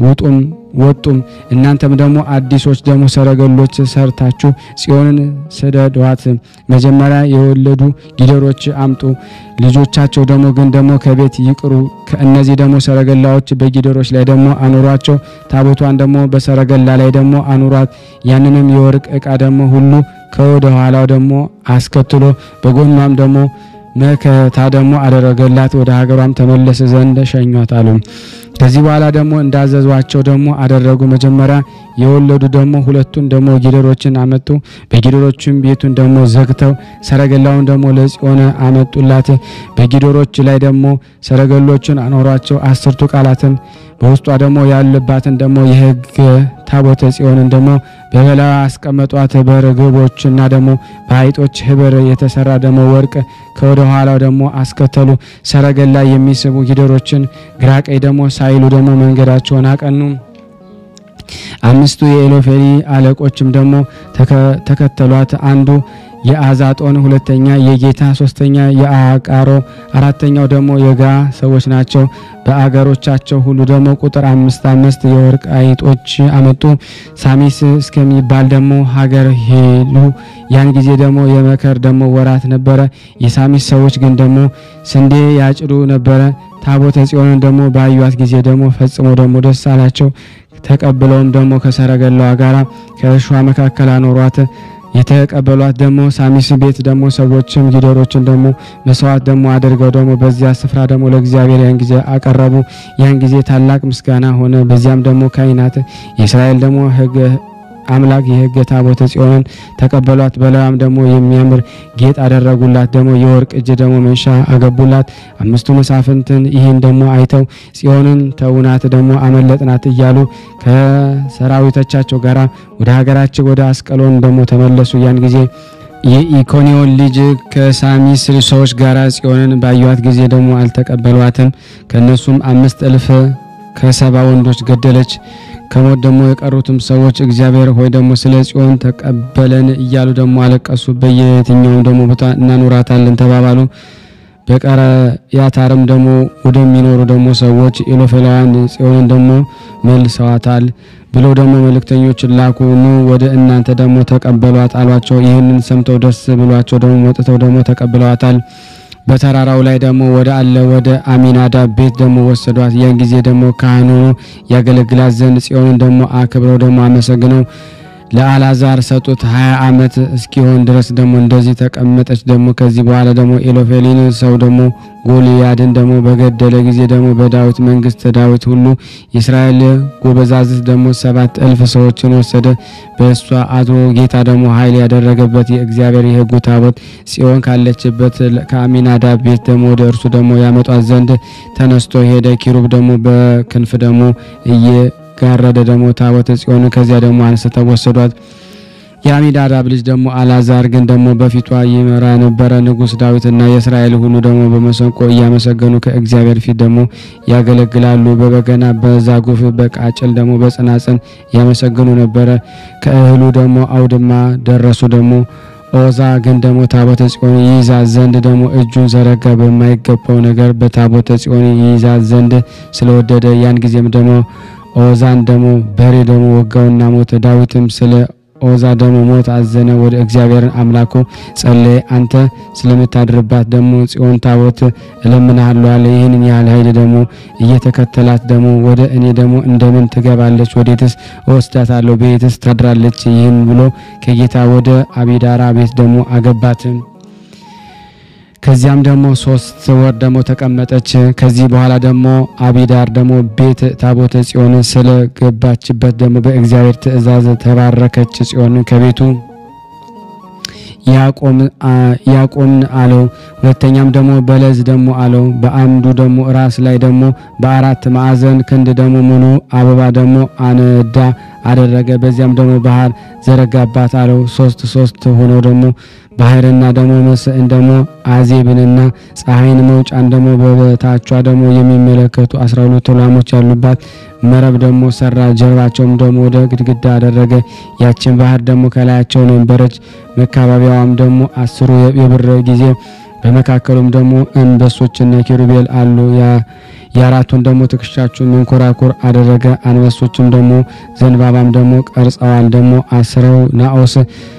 ወጡም እናንተም ደግሞ አዲሶች ደግሞ ሰረገሎች ሰርታችሁ ጽዮንን ስደዷት። መጀመሪያ የወለዱ ጊደሮች አምጡ፣ ልጆቻቸው ደግሞ ግን ደግሞ ከቤት ይቅሩ። ከእነዚህ ደግሞ ሰረገላዎች በጊደሮች ላይ ደግሞ አኑሯቸው። ታቦቷን ደግሞ በሰረገላ ላይ ደግሞ አኑሯት። ያንንም የወርቅ ዕቃ ደግሞ ሁሉ ከወደ ኋላው ደግሞ አስከትሎ በጎኗም ደግሞ መከታ ደግሞ አደረገላት። ወደ ሀገሯም ተመለስ ዘንድ ሸኟት አሉ። ከዚህ በኋላ ደግሞ እንዳዘዟቸው ደግሞ አደረጉ። መጀመሪያ የወለዱ ደግሞ ሁለቱን ደግሞ ጊደሮችን አመጡ። በጊደሮችም ቤቱን ደግሞ ዘግተው ሰረገላውን ደግሞ ለጽዮን አመጡላት። በጊደሮች ላይ ደግሞ ሰረገሎችን አኖሯቸው። 10ቱ ቃላትን በውስጧ ደግሞ ያለባትን ደግሞ የሕግ ታቦተ ጽዮንን ደግሞ በበላዩ አስቀመጧት። በርግቦችና ደግሞ በአይጦች ህብር የተሰራ ደግሞ ወርቅ ከወደ ኋላው ደግሞ አስከተሉ። ሰረገላ የሚስቡ ጊደሮችን ግራ ቀኝ ደግሞ ሳይሉ ደግሞ መንገዳቸውን አቀኑ። 5ቱ የኤሎፌሊ አለቆችም ደግሞ ተከተሏት። አንዱ የአዛጦን፣ ሁለተኛ የጌታ፣ ሶስተኛ የአቃሮ፣ አራተኛው ደግሞ የጋ ሰዎች ናቸው። በአገሮቻቸው ሁሉ ደግሞ ቁጥር 5 የወርቅ አይጦች አመጡ። ሳሚስ እስከሚባል ደግሞ ሀገር ሄሉ። ያን ጊዜ ደግሞ የመከር ደግሞ ወራት ነበረ። የሳሚስ ሰዎች ግን ደግሞ ስንዴ ያጭዱ ነበረ። ታቦተ ጽዮንን ደግሞ ባዩት ጊዜ ደግሞ ፈጽሞ ደግሞ ደስ አላቸው። ተቀብለውም ደግሞ ከሰረገላዋ ጋራ ከእርሻ መካከል አኖሯት። የተቀበሏት ደግሞ ሳሚስ ቤት ደግሞ ሰዎችም ጊደሮችን ደግሞ መስዋዕት ደግሞ አድርገው ደግሞ በዚያ ስፍራ ደግሞ ለእግዚአብሔር ያን ጊዜ አቀረቡ። ያን ጊዜ ታላቅ ምስጋና ሆነ። በዚያም ደግሞ ካህናት የእስራኤል ደግሞ ሕግ አምላክ የሕግ ታቦተ ጽዮንን ተቀበሏት። በላዩም ደግሞ የሚያምር ጌጥ አደረጉላት። ደግሞ የወርቅ እጅ ደግሞ መንሻ አገቡላት። አምስቱ መሳፍንትን ይህን ደግሞ አይተው ጽዮንን ተውናት ደግሞ አመለጥናት እያሉ ከሰራዊቶቻቸው ጋራ ወደ ሀገራቸው ወደ አስቀሎን ደግሞ ተመለሱ። ያን ጊዜ የኢኮንዮን ልጅ ከሳሚስ ሰዎች ጋራ ጽዮንን ባዩት ጊዜ ደግሞ አልተቀበሏትም። ከነሱም 5000 ከሰባ ወንዶች ገደለች። ከሞት ደግሞ የቀሩትም ሰዎች እግዚአብሔር ሆይ ደግሞ ስለ ጽዮን ተቀበለን እያሉ ደግሞ አለቀሱ። በየትኛውም ደግሞ ቦታ እናኖራታለን ተባባሉ። በቀረያታርም ደግሞ ወደሚኖሩ ደግሞ ሰዎች ኢሎፌላውያን ጽዮንን ደግሞ መልሰዋታል ብለው ደግሞ መልእክተኞች ላኩ። ኑ ወደ እናንተ ደግሞ ተቀበሏት አሏቸው። ይህንን ሰምተው ደስ ብሏቸው ደግሞ ወጥተው ደግሞ ተቀብለዋታል። በተራራው ላይ ደግሞ ወደ አሚናዳብ ቤት ደግሞ ወሰዷት። ያን ጊዜ ደግሞ ካህኑ ያገለግላት ዘንድ ጽዮንን ደግሞ አክብረው ደግሞ አመሰግነው ለአልዓዛር ሰጡት። 20 ዓመት እስኪሆን ድረስ ደግሞ እንደዚህ ተቀመጠች። ደግሞ ከዚህ በኋላ ደግሞ ኢሎፌሊን ሰው ደግሞ ጎልያድን ደግሞ በገደለ ጊዜ ደግሞ በዳዊት መንግስት ዳዊት ሁሉ የእስራኤል ጎበዛዝት ደግሞ 7000 ሰዎችን ወሰደ። በእሷ አድሮ ጌታ ደግሞ ኃይል ያደረገበት የእግዚአብሔር የሕጉ ታቦት ጽዮን ካለችበት ከአሚናዳብ ቤት ደግሞ ወደ እርሱ ደግሞ ያመጧት ዘንድ ተነስቶ ሄደ። ኪሩብ ደግሞ በክንፍ ደግሞ ጋረደ ደግሞ ታቦተ ጽዮን ከዚያ ደግሞ አንስተው ወሰዷት። የአሚናዳብ ልጅ ደግሞ አልዓዛር ግን ደግሞ በፊቷ ይመራ ነበረ። ንጉስ ዳዊትና የእስራኤል ሁሉ ደግሞ በመሰንቆ እያመሰገኑ ከእግዚአብሔር ፊት ደግሞ ያገለግላሉ። በበገና በዛጉፍ በቃጭል ደግሞ በጽናጽን ያመሰግኑ ነበረ። ከእህሉ ደግሞ አውድማ ደረሱ። ደግሞ ኦዛ ግን ደግሞ ታቦተ ጽዮን ይይዛት ዘንድ ደግሞ እጁን ዘረጋ። በማይገባው ነገር በታቦተ ጽዮን ይይዛት ዘንድ ስለወደደ ያን ጊዜም ደግሞ ኦዛን ደግሞ በሬ ደግሞ ወጋውና ሞተ። ዳዊትም ስለ ኦዛ ደግሞ ሞት አዘነ። ወደ እግዚአብሔር አምላኩ ጸለየ። አንተ ስለምታድርባት ደግሞ ጽዮን ታቦት እለምንሃለሁ አለ። ይህንን ያህል ኃይል ደግሞ እየተከተላት ደግሞ ወደ እኔ ደግሞ እንደምን ትገባለች? ወዴትስ ወስዳታለሁ? ቤትስ ታድራለች? ይህን ብሎ ከጌታ ወደ አቢዳራ ቤት ደግሞ አገባት። ከዚያም ደግሞ 3 ወር ደግሞ ተቀመጠች። ከዚህ በኋላ ደግሞ አቢዳር ደግሞ ቤት ታቦተ ጽዮን ስለገባችበት ደግሞ በእግዚአብሔር ትእዛዝ ተባረከች። ጽዮን ከቤቱ ያቆም አለው። ሁለተኛም ደግሞ በለዝ ደግሞ አለው። በአምዱ ደግሞ ራስ ላይ ደግሞ በ4 ማዕዘን ክንድ ደግሞ ሙሉ አበባ ደግሞ አነዳ አደረገ። በዚያም ደግሞ ባህር ዘረጋባት አለው። 3 ሆኖ ደግሞ ባህርና ደግሞ መስዕን ደግሞ አዜብንና ፀሐይን መውጫን ደግሞ በበታቿ ደግሞ የሚመለከቱ 12 ላሞች ያሉባት መረብ ደግሞ ሰራ። ጀርባቸውም ደግሞ ወደ ግድግዳ አደረገ። ያችን ባህር ደግሞ ከላያቸው ነበረች። መካባቢያዋም ደግሞ 10 የብር ጊዜ በመካከሉም ደግሞ አንበሶችና ኪሩቤል አሉ። የአራቱን ደግሞ ትከሻቸውን መንኮራኩር አደረገ። አንበሶችም ደግሞ ዘንባባም ደግሞ ቀርጸዋል። ደግሞ አስረው ናኦስ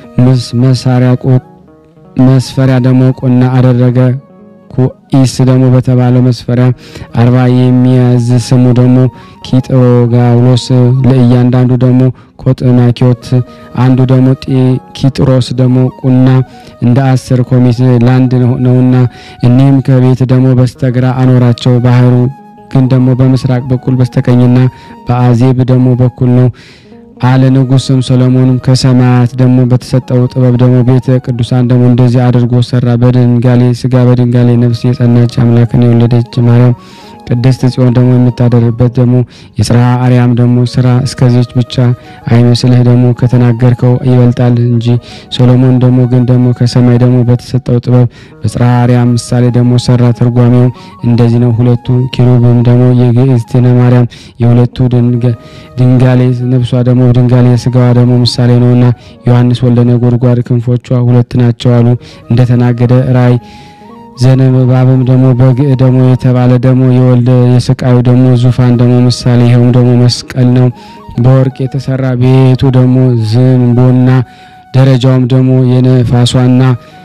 መስፈሪያ ደግሞ ቁና አደረገ። ኩኢስ ደግሞ በተባለው መስፈሪያ 40 የሚያዝ ስሙ ደግሞ ኪጥሮጋውሎስ ለእያንዳንዱ ደግሞ ኮጥናኪዮት አንዱ ደግሞ ኪጥሮስ ደግሞ ቁና እንደ 10 ኮሚት ላንድ ነውና እኒህም ከቤት ደግሞ በስተግራ አኖራቸው። ባህሩ ግን ደግሞ በምስራቅ በኩል በስተቀኝና በአዜብ ደግሞ በኩል ነው አለ። ንጉስም ሰሎሞንም ከሰማያት ደግሞ በተሰጠው ጥበብ ደግሞ ቤተ ቅዱሳን ደግሞ እንደዚህ አድርጎ ሰራ። በድንጋሌ ስጋ በድንጋሌ ነፍስ የጸናች አምላክን የወለደች ማርያም ቅድስት ጽዮን ደግሞ የምታደርበት ደግሞ የጽርሐ አርያም ደግሞ ስራ እስከዚች ብቻ አይመስልህ ደግሞ ከተናገርከው ይበልጣል እንጂ። ሰሎሞን ደግሞ ግን ደግሞ ከሰማይ ደግሞ በተሰጠው ጥበብ በጽርሐ አርያም ምሳሌ ደግሞ ሰራ። ትርጓሜው እንደዚህ ነው። 2 ኪሩብም ደግሞ የግእዝትነ ማርያም የሁለቱ ድንጋሌ ነፍሷ ደግሞ ድንጋሌ ስጋዋ ደግሞ ምሳሌ ነውና ዮሐንስ ወልደ ነጎድጓድ ክንፎቿ 2 ናቸው አሉ እንደተናገደ ራእይ። ዘነበባብም ደግሞ በግዕ ደግሞ የተባለ ደግሞ የወልደ የስቃዩ ደግሞ ዙፋን ደግሞ ምሳሌ ይሄውም ደግሞ መስቀል ነው። በወርቅ የተሰራ ቤቱ ደግሞ ዝንቦና ደረጃውም ደግሞ የነፋሷና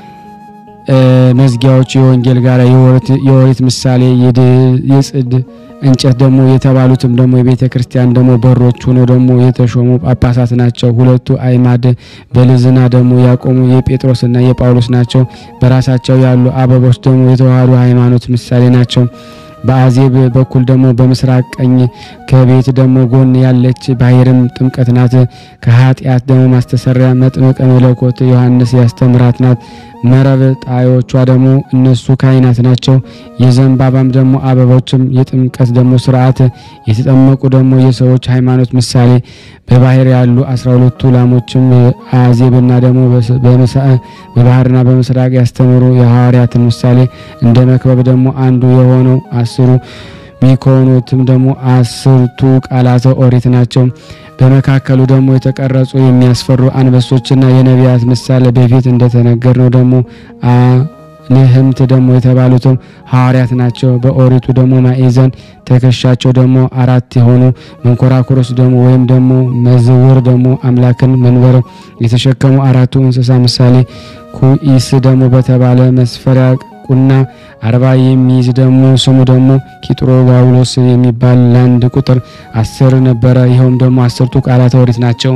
መዝጊያዎች የወንጌል ጋር የወሪት ምሳሌ የጽድ እንጨት ደግሞ የተባሉትም ደግሞ የቤተ ክርስቲያን ደግሞ በሮች ሆኖ ደግሞ የተሾሙ ጳጳሳት ናቸው። 2 አይማድ በልዝና ደግሞ ያቆሙ የጴጥሮስና የጳውሎስ ናቸው። በራሳቸው ያሉ አበቦች ደግሞ የተዋህዶ ሃይማኖት ምሳሌ ናቸው። በአዜብ በኩል ደግሞ በምስራቅ ቀኝ ከቤት ደግሞ ጎን ያለች ባሕርም ጥምቀት ናት። ከኃጢአት ደግሞ ማስተሰሪያ መጥምቀ መለኮት ዮሐንስ ያስተምራት ናት። መረብ ጣዮቿ ደግሞ እነሱ ካህናት ናቸው። የዘንባባም ደግሞ አበቦችም የጥምቀት ደግሞ ሥርዓት የተጠመቁ ደግሞ የሰዎች ሃይማኖት ምሳሌ በባሕር ያሉ 12ቱ ላሞችም አዜብና ደግሞ በባሕርና በምስራቅ ያስተምሩ የሐዋርያትን ምሳሌ እንደ መክበብ ደግሞ አንዱ የሆነው 10 ሚኮኖትም ደግሞ 10ቱ ቃላተ ኦሪት ናቸው። በመካከሉ ደግሞ የተቀረጹ የሚያስፈሩ አንበሶችና የነቢያት ምሳሌ በፊት እንደተነገረው ደግሞ ልህምት ደግሞ የተባሉት ሐዋርያት ናቸው። በኦሪቱ ደግሞ ማዕዘን ተከሻቸው ደግሞ 4 የሆኑ መንኮራኩሮች ደግሞ ወይም ደግሞ መዝውር ደግሞ አምላክን መንበር የተሸከሙ 4ቱ እንስሳ ምሳሌ ኩኢስ ደግሞ በተባለ መስፈሪያ ቁና 40 የሚይዝ ደግሞ ስሙ ደግሞ ኪጥሮጋውሎስ የሚባል ለአንድ ቁጥር 10 ነበረ። ይሄውም ደግሞ 10ቱ ቃላተ ኦሪት ናቸው።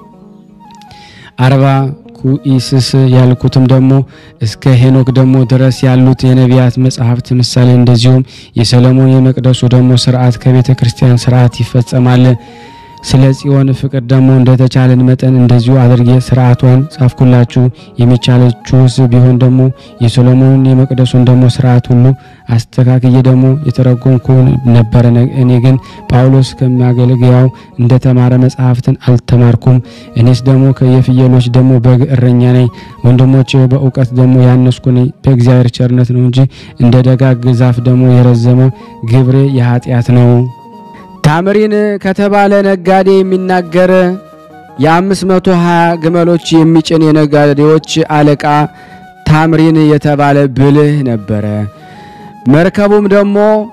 40 ኩኢስስ ያልኩትም ደግሞ እስከ ሄኖክ ደግሞ ድረስ ያሉት የነቢያት መጻሕፍት ምሳሌ እንደዚሁም የሰሎሞን የመቅደሱ ደግሞ ሥርዓት ከቤተ ክርስቲያን ሥርዓት ይፈጸማል። ስለ ጽዮን ፍቅር ደግሞ እንደተቻለን መጠን እንደዚሁ አድርጌ ሥርዓቷን ጻፍኩላችሁ። የሚቻለችውስ ቢሆን ደግሞ የሰሎሞን የመቅደሱን ደግሞ ሥርዓት ሁሉ አስተካክዬ ደግሞ የተረጎምኩ ነበር። እኔ ግን ጳውሎስ ከሚያገልግያው እንደተማረ መጽሐፍትን አልተማርኩም። እኔስ ደግሞ ከየፍየሎች ደግሞ በግ እረኛ ነኝ። ወንድሞቼ በእውቀት ደግሞ ያነስኩ ነኝ። በእግዚአብሔር ቸርነት ነው እንጂ እንደ ደጋግ ዛፍ ደግሞ የረዘመ ግብሬ የኃጢአት ነው። ታምሪን ከተባለ ነጋዴ የሚናገር የ520 ግመሎች የሚጭን የነጋዴዎች አለቃ ታምሪን የተባለ ብልህ ነበረ። መርከቡም ደግሞ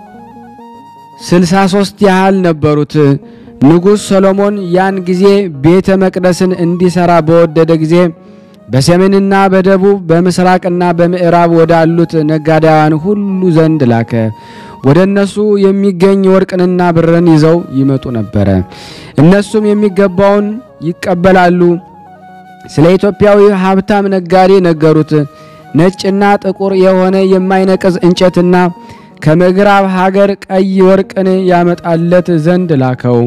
63 ያህል ነበሩት። ንጉሥ ሰሎሞን ያን ጊዜ ቤተ መቅደስን እንዲሰራ በወደደ ጊዜ በሰሜንና በደቡብ በምስራቅና በምዕራብ ወዳሉት ነጋዴያን ሁሉ ዘንድ ላከ። ወደ እነሱ የሚገኝ ወርቅንና ብርን ይዘው ይመጡ ነበር። እነሱም የሚገባውን ይቀበላሉ። ስለ ኢትዮጵያዊ ሀብታም ነጋዴ ነገሩት። ነጭና ጥቁር የሆነ የማይነቅዝ እንጨትና ከምዕራብ ሀገር ቀይ ወርቅን ያመጣለት ዘንድ ላከው።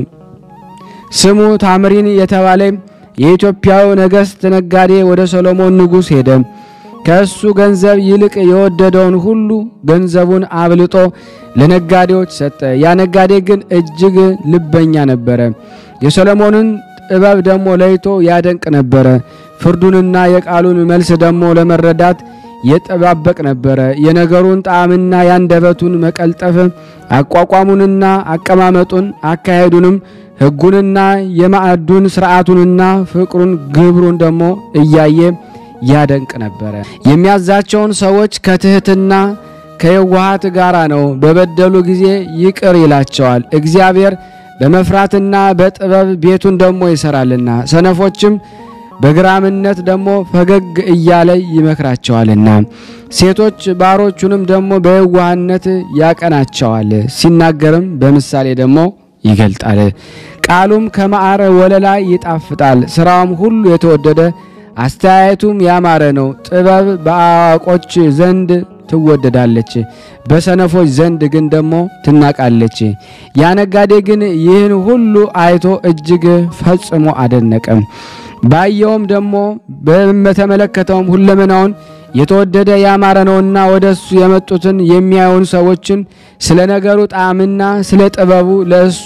ስሙ ታምሪን የተባለ የኢትዮጵያው ነገሥት ነጋዴ ወደ ሰሎሞን ንጉሥ ሄደ። ከሱ ገንዘብ ይልቅ የወደደውን ሁሉ ገንዘቡን አብልጦ ለነጋዴዎች ሰጠ። ያ ነጋዴ ግን እጅግ ልበኛ ነበረ። የሰሎሞንን ጥበብ ደግሞ ለይቶ ያደንቅ ነበረ። ፍርዱንና የቃሉን መልስ ደግሞ ለመረዳት የጠባበቅ ነበረ። የነገሩን ጣዕምና ያንደበቱን መቀልጠፍ አቋቋሙንና አቀማመጡን አካሄዱንም ሕጉንና የማዕዱን ሥርዓቱንና ፍቅሩን ግብሩን ደግሞ እያየ ያደንቅ ነበረ። የሚያዛቸውን ሰዎች ከትህትና ከየዋሃት ጋራ ነው። በበደሉ ጊዜ ይቅር ይላቸዋል። እግዚአብሔር በመፍራትና በጥበብ ቤቱን ደግሞ ይሰራልና ሰነፎችም በግራምነት ደግሞ ፈገግ እያለ ይመክራቸዋልና ሴቶች ባሮቹንም ደግሞ በየዋህነት ያቀናቸዋል። ሲናገርም በምሳሌ ደግሞ ይገልጣል። ቃሉም ከማዕረ ወለላ ይጣፍጣል። ሥራውም ሁሉ የተወደደ አስተያየቱም ያማረ ነው። ጥበብ በአዋቆች ዘንድ ትወደዳለች፣ በሰነፎች ዘንድ ግን ደግሞ ትናቃለች። ያ ነጋዴ ግን ይህን ሁሉ አይቶ እጅግ ፈጽሞ አደነቀ። ባየውም ደግሞ በተመለከተውም ሁለመናውን የተወደደ ያማረ ነውና ወደሱ የመጡትን የሚያዩን ሰዎችን ስለ ነገሩ ጣዕምና ስለ ጥበቡ ለሱ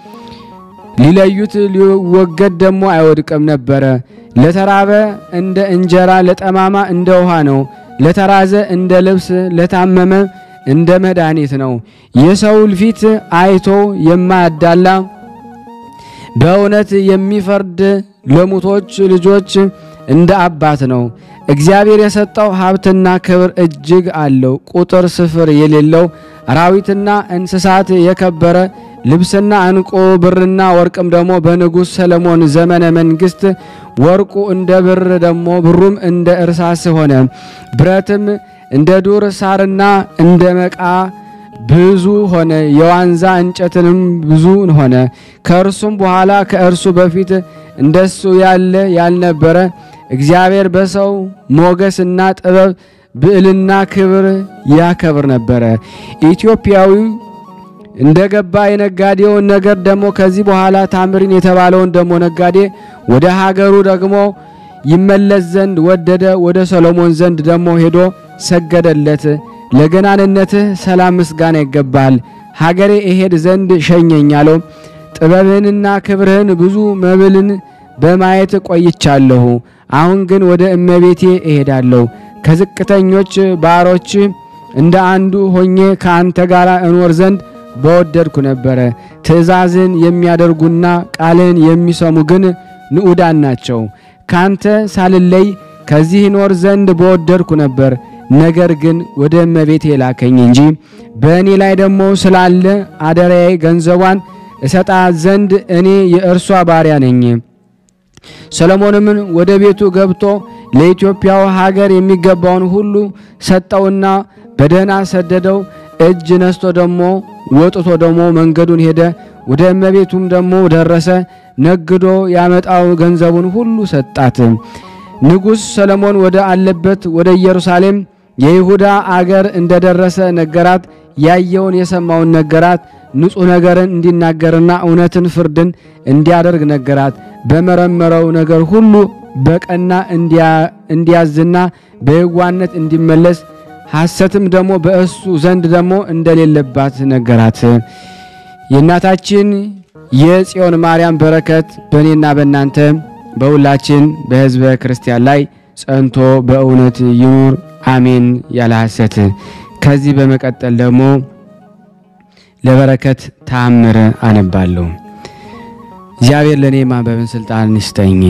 ሊለዩት ሊወገድ ደግሞ አይወድቅም ነበረ። ለተራበ እንደ እንጀራ ለጠማማ እንደ ውሃ ነው። ለተራዘ እንደ ልብስ ለታመመ እንደ መድኃኒት ነው። የሰው ፊት አይቶ የማያዳላ በእውነት የሚፈርድ ለሙቶች ልጆች እንደ አባት ነው። እግዚአብሔር የሰጠው ሀብትና ክብር እጅግ አለው፣ ቁጥር ስፍር የሌለው አራዊትና እንስሳት የከበረ ልብስና ዕንቁ ብርና ወርቅም ደግሞ በንጉሥ ሰሎሞን ዘመነ መንግስት ወርቁ እንደ ብር ደግሞ ብሩም እንደ እርሳስ ሆነ። ብረትም እንደ ዱር ሳርና እንደ መቃ ብዙ ሆነ። የዋንዛ እንጨትንም ብዙ ሆነ። ከእርሱም በኋላ ከእርሱ በፊት እንደሱ ያለ ያልነበረ እግዚአብሔር በሰው ሞገስና ጥበብ ብዕልና ክብር ያከብር ነበር። ኢትዮጵያዊው እንደገባ የነጋዴውን ነገር ደግሞ ከዚህ በኋላ ታምሪን የተባለውን ደግሞ ነጋዴ ወደ ሀገሩ ደግሞ ይመለስ ዘንድ ወደደ። ወደ ሰሎሞን ዘንድ ደግሞ ሄዶ ሰገደለት። ለገናንነትህ ሰላም ምስጋና ይገባል፣ ሀገሬ እሄድ ዘንድ ሸኘኝ አለው። ጥበብህንና ክብርህን ብዙ መብልን በማየት ቆይቻለሁ። አሁን ግን ወደ እመቤቴ እሄዳለሁ። ከዝቅተኞች ባሮች እንደ አንዱ ሆኜ ካንተ ጋር እኖር ዘንድ በወደድኩ ነበር። ትእዛዝን የሚያደርጉና ቃልን የሚሰሙ ግን ንዑዳን ናቸው። ካንተ ሳልለይ ከዚህ ኖር ዘንድ በወደድኩ ነበር። ነገር ግን ወደ እመቤቴ ላከኝ እንጂ በእኔ ላይ ደግሞ ስላለ አደራዬ ገንዘቧን እሰጣ ዘንድ እኔ የእርሷ ባሪያ ነኝ። ሰሎሞንም ወደ ቤቱ ገብቶ ለኢትዮጵያው ሀገር የሚገባውን ሁሉ ሰጠውና በደህና ሰደደው። እጅ ነስቶ ደግሞ ወጥቶ ደግሞ መንገዱን ሄደ። ወደ እመቤቱም ደግሞ ደረሰ። ነግዶ ያመጣው ገንዘቡን ሁሉ ሰጣት። ንጉሥ ሰሎሞን ወደ አለበት ወደ ኢየሩሳሌም የይሁዳ አገር እንደደረሰ ነገራት። ያየውን የሰማውን ነገራት። ንጹሕ ነገርን እንዲናገርና እውነትን ፍርድን እንዲያደርግ ነገራት። በመረመረው ነገር ሁሉ በቀና እንዲያዝና በየዋህነት እንዲመለስ ሐሰትም ደግሞ በእሱ ዘንድ ደግሞ እንደሌለባት ነገራት። የእናታችን የጽዮን ማርያም በረከት በእኔና በእናንተ በሁላችን በሕዝበ ክርስቲያን ላይ ጸንቶ በእውነት ይኑር አሜን ያለ ሐሰት። ከዚህ በመቀጠል ደግሞ ለበረከት ተአምር አነባለሁ። እግዚአብሔር ለኔ ማንበብን ስልጣን ይስጠኝ።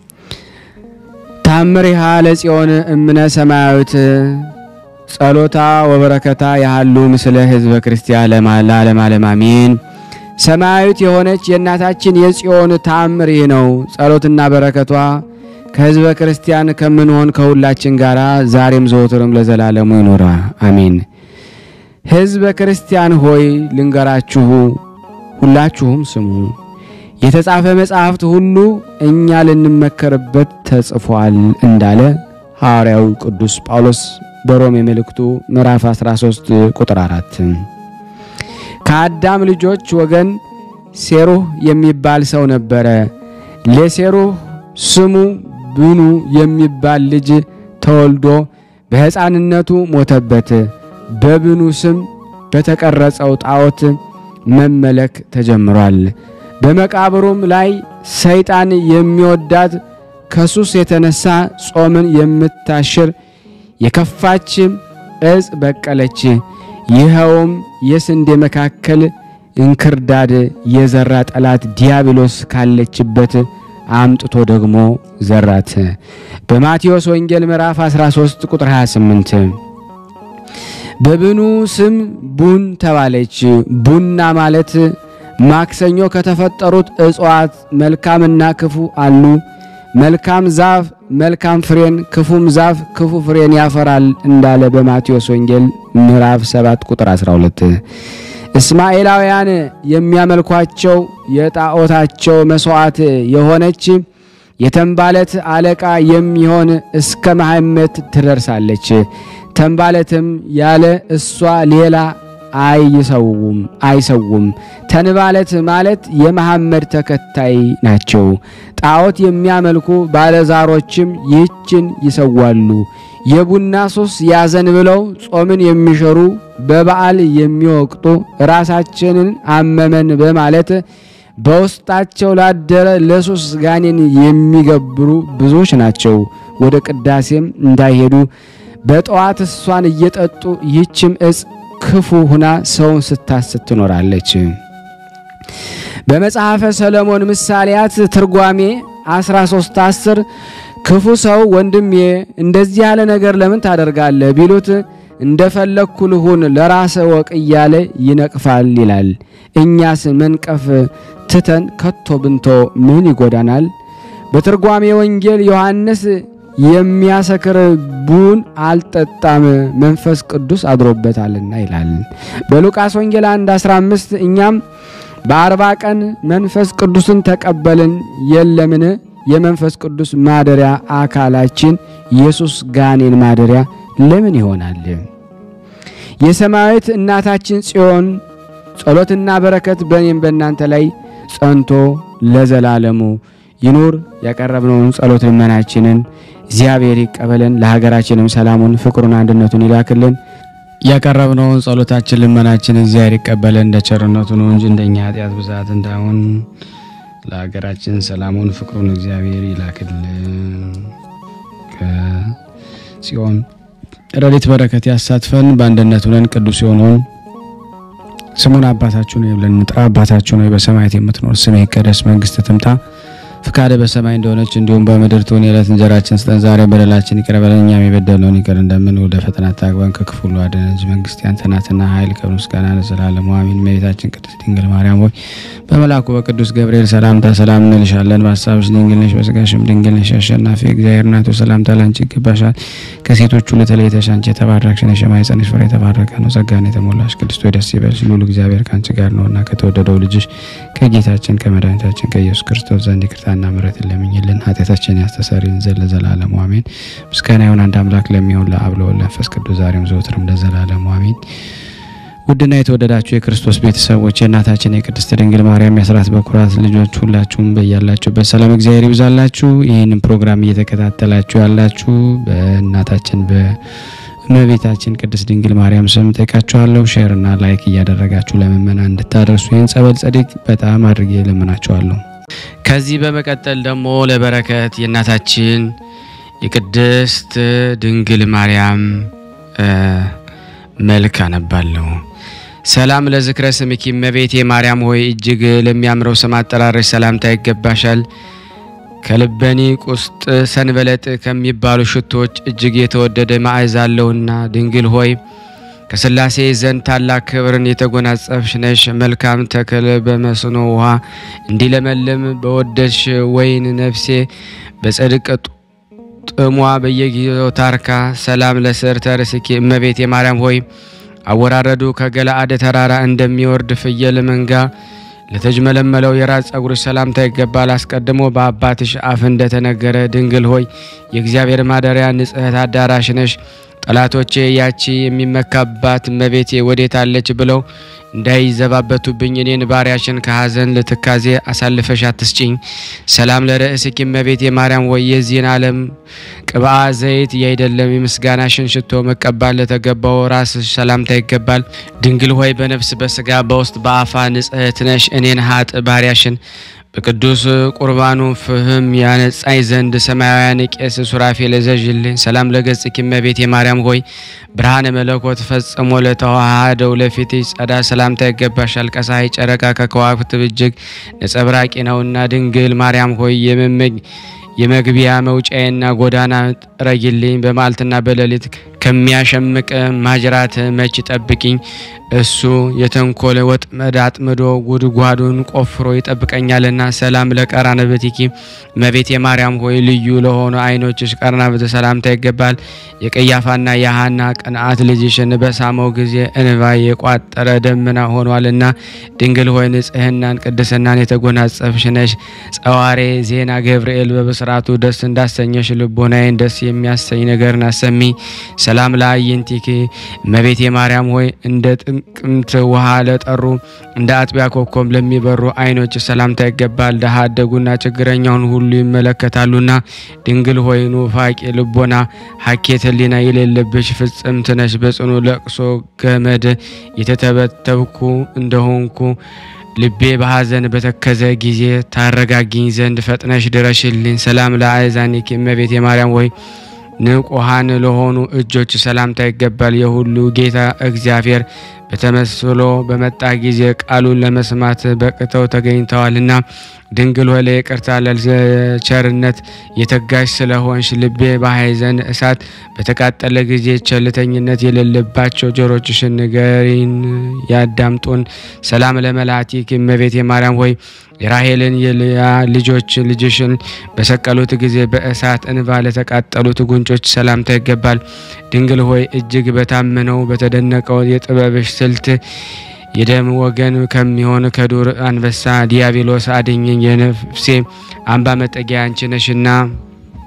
ተአምሪሃ ለጽዮን እምነ ሰማያዊት ጸሎታ ወበረከታ ያሉ ምስለ ሕዝበ ክርስቲያን ለዓለም ዓለም አሜን። ሰማያዊት የሆነች የእናታችን የጽዮን ተአምር ይህ ነው። ጸሎትና በረከቷ ከሕዝበ ክርስቲያን ከምንሆን ከሁላችን ጋር ዛሬም ዘወትርም ለዘላለሙ ይኖራ አሜን። ሕዝበ ክርስቲያን ሆይ ልንገራችሁ፣ ሁላችሁም ስሙ። የተጻፈ መጽሐፍት ሁሉ እኛ ልንመከርበት ተጽፏል እንዳለ ሐዋርያው ቅዱስ ጳውሎስ በሮሜ መልእክቱ ምዕራፍ 13 ቁጥር 4። ከአዳም ልጆች ወገን ሴሩህ የሚባል ሰው ነበረ። ለሴሩህ ስሙ ብኑ የሚባል ልጅ ተወልዶ በሕፃንነቱ ሞተበት። በብኑ ስም በተቀረጸው ጣዖት መመለክ ተጀምሯል። በመቃብሩም ላይ ሰይጣን የሚወዳት ከሱስ የተነሳ ጾምን የምታሽር የከፋች ዕፅ በቀለች። ይኸውም የስንዴ መካከል እንክርዳድ የዘራ ጠላት ዲያብሎስ ካለችበት አምጥቶ ደግሞ ዘራት። በማቴዎስ ወንጌል ምዕራፍ 13 ቁጥር 28። በብኑ ስም ቡን ተባለች። ቡና ማለት ማክሰኞ ከተፈጠሩት እጽዋት መልካምና ክፉ አሉ። መልካም ዛፍ መልካም ፍሬን፣ ክፉም ዛፍ ክፉ ፍሬን ያፈራል እንዳለ በማቴዎስ ወንጌል ምዕራፍ 7 ቁጥር 12። እስማኤላውያን የሚያመልኳቸው የጣዖታቸው መስዋዕት የሆነች የተንባለት አለቃ የሚሆን እስከ መሐመድ ትደርሳለች። ተንባለትም ያለ እሷ ሌላ አይሰውም። ተንባለት ማለት የመሐመድ ተከታይ ናቸው። ጣዖት የሚያመልኩ ባለዛሮችም ይህችን ይሰዋሉ። የቡና ሱስ ያዘን ብለው ጾምን የሚሸሩ በበዓል የሚወቅጡ ራሳችንን አመመን በማለት በውስጣቸው ላደረ ለሱስ ጋኔን የሚገብሩ ብዙዎች ናቸው። ወደ ቅዳሴም እንዳይሄዱ በጠዋት እሷን እየጠጡ ይህችም ዕፅ ክፉ ሁና ሰውን ስታስት ትኖራለች። በመጽሐፈ ሰሎሞን ምሳሌያት ትርጓሜ 13:10 ክፉ ሰው ወንድሜ እንደዚህ ያለ ነገር ለምን ታደርጋለህ ቢሉት እንደፈለኩ ልሁን ለራስ ወቅ እያለ ይነቅፋል ይላል። እኛስ መንቀፍ ትተን ከቶ ብንቶ ምን ይጎዳናል? በትርጓሜ ወንጌል ዮሐንስ የሚያሰክር ቡን አልጠጣም መንፈስ ቅዱስ አድሮበታልና ይላል። በሉቃስ ወንጌል 1:15 እኛም በ40 ቀን መንፈስ ቅዱስን ተቀበልን የለምን? የመንፈስ ቅዱስ ማደሪያ አካላችን ኢየሱስ ጋኔን ማደሪያ ለምን ይሆናል? የሰማያዊት እናታችን ጽዮን ጸሎትና በረከት በእኔም በእናንተ ላይ ጸንቶ ለዘላለሙ ይኑር። ያቀረብነውን ጸሎት ልመናችንን እግዚአብሔር ይቀበለን። ለሀገራችንም ሰላሙን፣ ፍቅሩን፣ አንድነቱን ይላክልን። ያቀረብነውን ጸሎታችን ልመናችን እግዚአብሔር ይቀበለን እንደ ቸርነቱ ነው እንጂ እንደኛ ኃጢአት ብዛት እንዳይሆን። ለሀገራችን ሰላሙን፣ ፍቅሩን እግዚአብሔር ይላክልን። ከጽዮን ረድኤት በረከት ያሳትፈን። በአንድነት ሆነን ቅዱስ የሆነውን ስሙን አባታችን ነው ብለን እንጥራ። አባታችን ሆይ በሰማያት የምትኖር ስምህ ይቀደስ፣ መንግስትህ ትምጣ፣ ፍቃድህ በሰማይ እንደሆነች እንዲሁም በምድር ትሁን። የዕለት እንጀራችንን ስጠን ዛሬ፣ በደላችንን ይቅር በለን እኛም የበደልነውን ይቅር እንደምን። ወደ ፈተና አታግባን ከክፉ ሁሉ አድነን እንጂ መንግስት ያንተ ናትና ኃይል፣ ክብር፣ ምስጋና ለዘላለሙ አሜን። እመቤታችን ቅድስት ድንግል ማርያም ሆይ በመልአኩ በቅዱስ ገብርኤል ሰላምታ ሰላም እንልሻለን። በሐሳብሽ ድንግል ነሽ፣ በሥጋሽም ድንግል ነሽ። አሸናፊ እግዚአብሔር እናቱ ሰላምታ ላንቺ ይገባሻል። ከሴቶች ሁሉ ተለይተሽ አንቺ የተባረክሽ ነሽ፣ የማኅፀንሽ ፍሬ የተባረከ ነው። ጸጋን የተሞላሽ ቅድስት ሆይ ደስ ይበልሽ፣ ልዑል እግዚአብሔር ካንቺ ጋር ነውና ከተወደደው ልጅሽ ከጌታችን ከመድኃኒታችን ከኢየሱስ ክርስቶስ ዘንድ ይቅርታና ምሕረት ለምኝልን ኃጢአታችንን ያስተሰርይልን ዘንድ ለዘላለሙ አሜን። ምስጋና ይሁን አንድ አምላክ ለሚሆን ለአብ ለወልድ ለመንፈስ ቅዱስ ዛሬም ዘወትርም ለዘላለሙ አሜን። ውድና የተወደዳችሁ የክርስቶስ ቤተሰቦች የእናታችን የቅድስት ድንግል ማርያም የአስራት በኩራት ልጆች ሁላችሁም በያላችሁበት ሰላም እግዚአብሔር ይብዛላችሁ። ይህንን ፕሮግራም እየተከታተላችሁ ያላችሁ በእናታችን በእመቤታችን ቅድስት ድንግል ማርያም ስም ጠይቃችኋለሁ። ሼር እና ላይክ እያደረጋችሁ ለምእመናን እንድታደርሱ ይህን ጸበል ጸዲቅ በጣም አድርጌ ለምናችኋለሁ። ከዚህ በመቀጠል ደግሞ ለበረከት የእናታችን የቅድስት ድንግል ማርያም መልክ አነባለሁ። ሰላም ለዝክረ ስምኪ እመቤቴ ማርያም ሆይ እጅግ ለሚያምረው ስም አጠራርሽ ሰላምታ ይገባሻል። ከልበኒ ቁስጥ ሰንበለጥ ከሚባሉ ሽቶች እጅግ የተወደደ መዓዛ አለውና ድንግል ሆይ ከሥላሴ ዘንድ ታላቅ ክብርን የተጎናጸፍሽ ነሽ። መልካም ተክል በመስኖ ውሃ እንዲለመልም በወደድሽ ወይን ነፍሴ በጽድቅ ጥሟ በየጊዜው ታርካ። ሰላም ለስዕርተ ርእስኪ እመቤቴ ማርያም ሆይ አወራረዱ ከገለአድ ተራራ እንደሚወርድ ፍየል መንጋ ለተጅመለመለው የራስ ጸጉርሽ ሰላምታ ይገባል። አስቀድሞ በአባትሽ አፍ እንደተነገረ ድንግል ሆይ የእግዚአብሔር ማደሪያ ንጽሕት አዳራሽ ነሽ። ጠላቶቼ ያቺ የሚመካባት እመቤቴ ወዴት አለች ብለው እንዳይዘባበቱብኝ እኔን ባሪያሽን ከሐዘን ለትካዜ አሳልፈሽ አትስጪኝ። ሰላም ለርእስኪ እመቤቴ ማርያም ወይ የዚህን ዓለም ቅብአ ዘይት ያይደለም የምስጋናሽን ሽቶ መቀባል ለተገባው ራስሽ ሰላምታ ይገባል። ድንግል ሆይ በነፍስ በስጋ በውስጥ በአፋ ንጽሕት ነሽ። እኔን ሀጥ ባሪያሽን በቅዱስ ቁርባኑ ፍህም ያነጻይ ዘንድ ሰማያውያን ቄስ ሱራፌል ዘዥልኝ። ሰላም ለገጽኪ እመቤቴ ማርያም ሆይ ብርሃነ መለኮት ፈጽሞ ለተዋሃደው ለፊትሽ ጸዳ ሰላምታ ይገባሻል። ከፀሐይ ጨረቃ ከከዋክብት እጅግ ነጸብራቂ ነውና ድንግል ማርያም ሆይ የመግቢያ መውጫዬና ጎዳና ጥረጊልኝ። በመዓልትና በሌሊት ከሚያሸምቅ ማጅራት መች ጠብቂኝ። እሱ የተንኮል ወጥመድ አጥምዶ ጉድጓዱን ቆፍሮ ይጠብቀኛልና። ሰላም ለቀራንብትኪ እመቤቴ ማርያም ሆይ ልዩ ለሆኑ ዓይኖችሽ ቀርናብት ሰላምታ ይገባል። የቀያፋና የሐና ቅንዓት ልጅሽን በሳመው ጊዜ እንባ የቋጠረ ደመና ሆኗልና ድንግል ሆይ ንጽሕናን ቅድስናን የተጎናጸፍሽ ነሽ። ጸዋሬ ዜና ገብርኤል በብስራቱ ደስ እንዳሰኘሽ ልቦናዬን ደስ የሚያሰኝ ነገርን አሰሚ። ሰላም ለአይንቲኪ እመቤቴ ማርያም ሆይ እንደ ጥቅምት ውሃ ለጠሩ እንደ አጥቢያ ኮከብ ለሚበሩ ዓይኖች ሰላምታ ይገባል። ደሃ አደጉና ችግረኛውን ሁሉ ይመለከታሉና ድንግል ሆይ ኑፋቄ ልቦና ሐኬት ሕሊና የሌለብሽ ፍጽምት ነሽ። በጽኑ ለቅሶ ገመድ የተተበተብኩ እንደሆንኩ ልቤ በሐዘን በተከዘ ጊዜ ታረጋጊኝ ዘንድ ፈጥነሽ ድረሽልኝ። ሰላም ለአእዛኒኪ እመቤቴ ማርያም ሆይ ንቁሃን ለሆኑ እጆች ሰላምታ ይገባል። የሁሉ ጌታ እግዚአብሔር በተመስሎ በመጣ ጊዜ ቃሉን ለመስማት በቅተው ተገኝተዋልና ድንግል ሆይ ለይቅርታ ለቸርነት የተጋሽ ስለሆንሽ ልቤ በሐዘን እሳት በተቃጠለ ጊዜ ቸልተኝነት የሌለባቸው ጆሮችሽን ንገሪን ያዳምጡን። ሰላም ለመላእክቲኪ እመቤቴ ማርያም ሆይ የራሔልን የልያ ልጆች ልጅሽን በሰቀሉት ጊዜ በእሳት እንባ ለተቃጠሉት ጉንጮች ሰላምታ ይገባል። ድንግል ሆይ እጅግ በታመነው በተደነቀው የጥበብሽ ስልት የደም ወገን ከሚሆን ከዱር አንበሳ ዲያብሎስ አድኝኝ። የነፍሴ አምባ መጠጊያ አንቺ ነሽና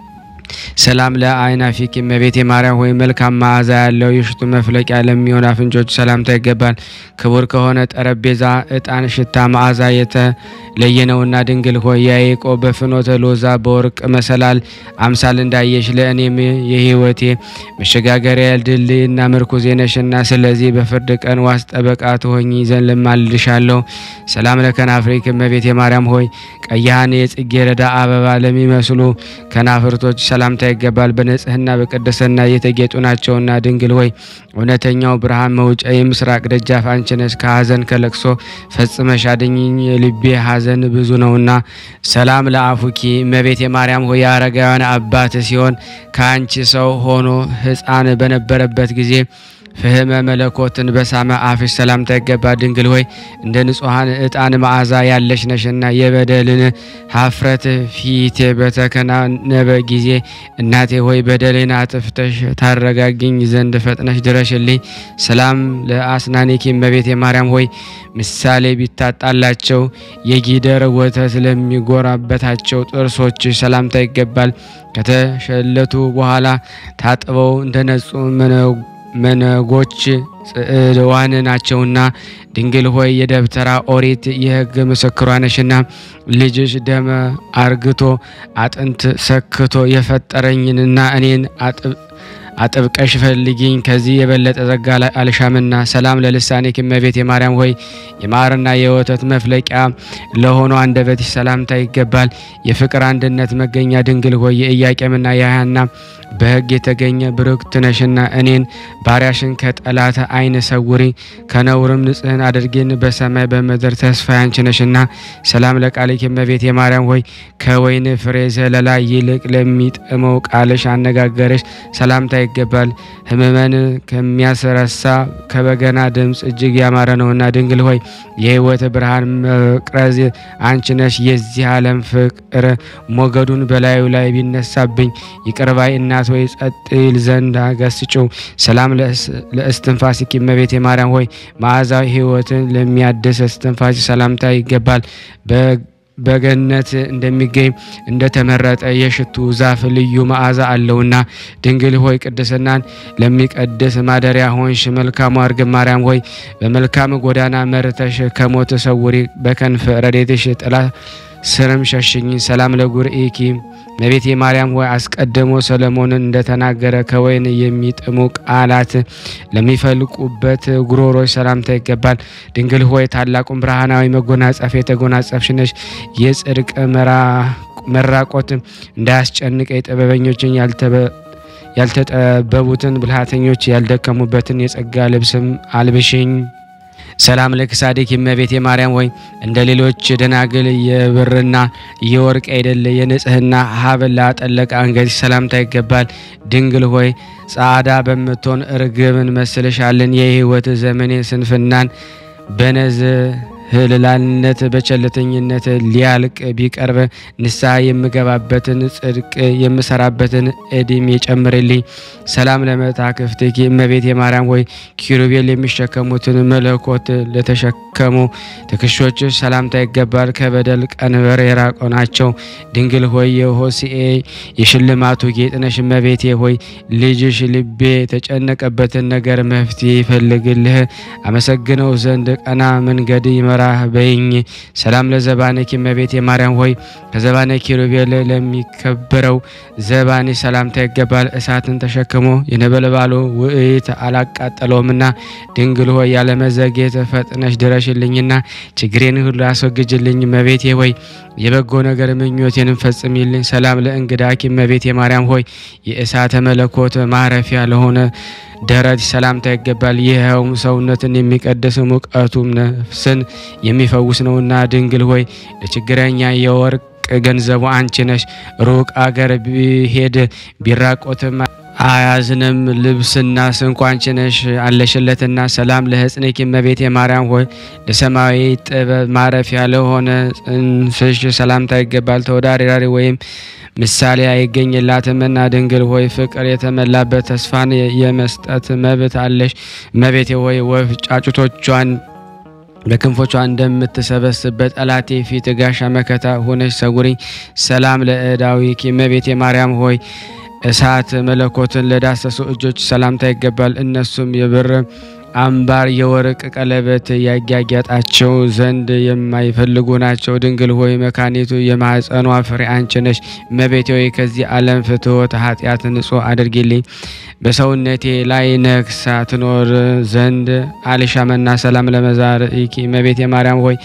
ሰላም ለአይናፊክ እመቤቴ ማርያም ሆይ መልካም መዓዛ ያለው የሽቱ መፍለቂያ ለሚሆን አፍንጮች ሰላምታ ይገባል። ክቡር ከሆነ ጠረጴዛ ዕጣን ሽታ መዓዛ የተለየነውና ድንግል ሆይ ያዕቆብ በፍኖተ ሎዛ በወርቅ መሰላል አምሳል እንዳየሽ ለእኔም የሕይወቴ መሸጋገሪያ ድልድይና ምርኩዜ ነሽና ስለዚህ በፍርድ ቀን ዋስ ጠበቃ ትሆኚ ዘንድ ልማልድሻለሁ። ሰላም ለከናፍሪክ እመቤቴ ማርያም ሆይ ቀያህን የጽጌረዳ አበባ ለሚመስሉ ከናፍርቶች ሰላምታ ይገባል። በንጽህና በቅድስና የተጌጡ ናቸውና ድንግል ሆይ እውነተኛው ብርሃን መውጫ የምስራቅ ደጃፍ አንቺ ነሽ። ከሐዘን ከለቅሶ ፈጽመሽ አድኝኝ የልቤ ሐዘን ብዙ ነውና። ሰላም ለአፉኪ እመቤቴ ማርያም ሆይ የአረጋውያን አባት ሲሆን ከአንቺ ሰው ሆኖ ሕፃን በነበረበት ጊዜ ፍህመ መለኮትን በሳመ አፍሽ ሰላምታ ይገባል። ድንግል ሆይ እንደ ንጹሃን ዕጣን መዓዛ ያለሽ ነሽና የበደልን ሀፍረት ፊቴ በተከናነበ ጊዜ እናቴ ሆይ በደሌን አጥፍተሽ ታረጋግኝ ዘንድ ፈጥነሽ ድረሽልኝ። ሰላም ለአስናኒኪ እመቤቴ ማርያም ሆይ ምሳሌ ቢታጣላቸው የጊደር ወተት ለሚጎራበታቸው ጥርሶች ሰላምታ ይገባል። ከተሸለቱ በኋላ ታጥበው እንደነጹ መነጎች ጽድዋን ናቸውና ድንግል ሆይ የደብተራ ኦሪት የሕግ ምስክሯ ነሽና ልጅሽ ደም አርግቶ አጥንት ሰክቶ የፈጠረኝንና እኔን አጥብቀሽ ፈልጊኝ ከዚህ የበለጠ ጸጋ አልሻምና። ሰላም ለልሳኔክ እመቤቴ ማርያም ሆይ የማርና የወተት መፍለቂያ ለሆነ አንደበትሽ ሰላምታ ይገባል። የፍቅር አንድነት መገኛ ድንግል ሆይ የኢያቄምና የሐና በሕግ የተገኘ ብሩክት ነሽና እኔን ባሪያሽን ከጠላት ዓይን ሰውሪ ከነውርም ንጽህን አድርጊን በሰማይ በምድር ተስፋ ያንቺ ነሽና። ሰላም ለቃልኪ እመቤቴ ማርያም ሆይ ከወይን ፍሬ ዘለላ ይልቅ ለሚጥመው ቃልሽ አነጋገርሽ ሰላምታ ይገባል። ሕመመን ከሚያስረሳ ከበገና ድምጽ እጅግ ያማረ ነውና ድንግል ሆይ የሕይወት ብርሃን መቅረዝ አንቺ ነሽ። የዚህ ዓለም ፍቅር ሞገዱን በላዩ ላይ ቢነሳብኝ ይቅርባይ እናት ሆይ ጸጥ ይል ዘንድ አገስጪው። ሰላም ለእስትንፋስኪ እመቤቴ ማርያም ሆይ መዓዛዊ ሕይወትን ለሚያድስ እስትንፋስ ሰላምታ ይገባል። በገነት እንደሚገኝ እንደተመረጠ የሽቱ ዛፍ ልዩ መዓዛ አለውና ድንግል ሆይ ቅድስናን ለሚቀድስ ማደሪያ ሆንሽ። መልካሙ እርግብ ማርያም ሆይ በመልካም ጎዳና መርተሽ ከሞት ሰውሪ በከንፈ ረድኤትሽ ጥላ ስርም ሸሽኝ። ሰላም ለጉርኢኪ እመቤቴ ማርያም ሆይ አስቀድሞ ሰለሞንን እንደተናገረ ከወይን የሚጥሙ ቃላት ለሚፈልቁበት ጉሮሮች ሰላምታ ይገባል። ድንግል ሆይ ታላቁን ብርሃናዊ መጎናጸፍ የተጎናጸፍሽ ነሽ። የጽድቅ መራቆት እንዳያስጨንቅ የጥበበኞችን ያልተጠበቡትን ብልሃተኞች ያልደከሙበትን የጸጋ ልብስም አልብሽኝ። ሰላም ለክሳዲክ እመቤቴ ማርያም ሆይ እንደ ሌሎች ደናግል የብርና የወርቅ አይደለ የንጽህና ሀብል ላጠለቀ አንገትሽ ሰላምታ ይገባል። ድንግል ሆይ ጻዕዳ በምትሆን ርግብን መስልሻለን። የሕይወት ዘመኔ ስንፍናን ህልላልነት በቸልተኝነት ሊያልቅ ቢቀርብ ንስሐ የምገባበትን ጽድቅ የምሰራበትን እድሜ ጨምርልኝ። ሰላም ለመታክፍትኪ እመቤቴ ማርያም ሆይ ኪሩቤል የሚሸከሙትን መለኮት ለተሸከሙ ትከሻዎች ሰላምታ ይገባል። ከበደል ቀንበር የራቁ ናቸው። ድንግል ሆይ የሆሴዕ የሽልማቱ ጌጥ ነሽ። እመቤቴ ሆይ ልጅሽ ልቤ የተጨነቀበትን ነገር መፍትሄ ይፈልግልህ አመሰግነው ዘንድ ቀና መንገድ ይመራ በይኝ። ሰላም ለዘባነኪ እመቤቴ ማርያም ሆይ ከዘባነ ኪሩቤል ለሚከበረው ዘባኔ ሰላምታ ይገባል። እሳትን ተሸክሞ የነበልባሉ ውእይት አላቃጠለውምና ድንግል ሆይ ያለመዘግየት ፈጥነሽ ድረሽልኝና ችግሬን ሁሉ አስወግጅልኝ። እመቤቴ ሆይ የበጎ ነገር ምኞቴን ፈጽሚልኝ። ሰላም ለእንግዳኪ እመቤቴ ማርያም ሆይ የእሳተ መለኮት ማረፊያ ለሆነ ደረት ሰላምታ ይገባል። ይኸውም ሰውነትን የሚቀድስ ሙቀቱም ነፍስን የሚፈውስ ነውና ድንግል ሆይ ለችግረኛ የወርቅ ገንዘቡ አንቺ ነሽ። ሩቅ አገር ቢሄድ ቢራቆትም አያዝንም ልብስና ስንኳ አንቺ ነሽ አለሽለትና። ሰላም ለሕጽንኪ እመቤቴ ማርያም ሆይ ለሰማያዊ ጥበብ ማረፊያ ለሆነ ጽንስሽ ሰላምታ ይገባል። ተወዳዳሪ ወይም ምሳሌ አይገኝላትምና ድንግል ሆይ ፍቅር የተመላበት ተስፋን የመስጠት መብት አለሽ። እመቤቴ ሆይ ወፍ ጫጩቶቿን በክንፎቿ እንደምትሰበስብ በጠላቴ ፊት ጋሻ መከታ ሆነሽ ሰውሪኝ። ሰላም ለእዳዊኪ እመቤቴ ማርያም ሆይ እሳት መለኮትን ለዳሰሱ እጆች ሰላምታ ይገባል። እነሱም የብር አምባር የወርቅ ቀለበት ያጋጋጣቸው ዘንድ የማይፈልጉ ናቸው። ድንግል ሆይ መካኒቱ የማኅፀኗ ፍሬ አንቺ ነሽ። እመቤቴ ሆይ ከዚህ ዓለም ፍትወት ኃጢአት ንጹሕ አድርጊልኝ። በሰውነቴ ላይ ነግሳ ትኖር ዘንድ አልሻምና ሰላም ለመዛርኢኪ። እመቤቴ ማርያም ሆይ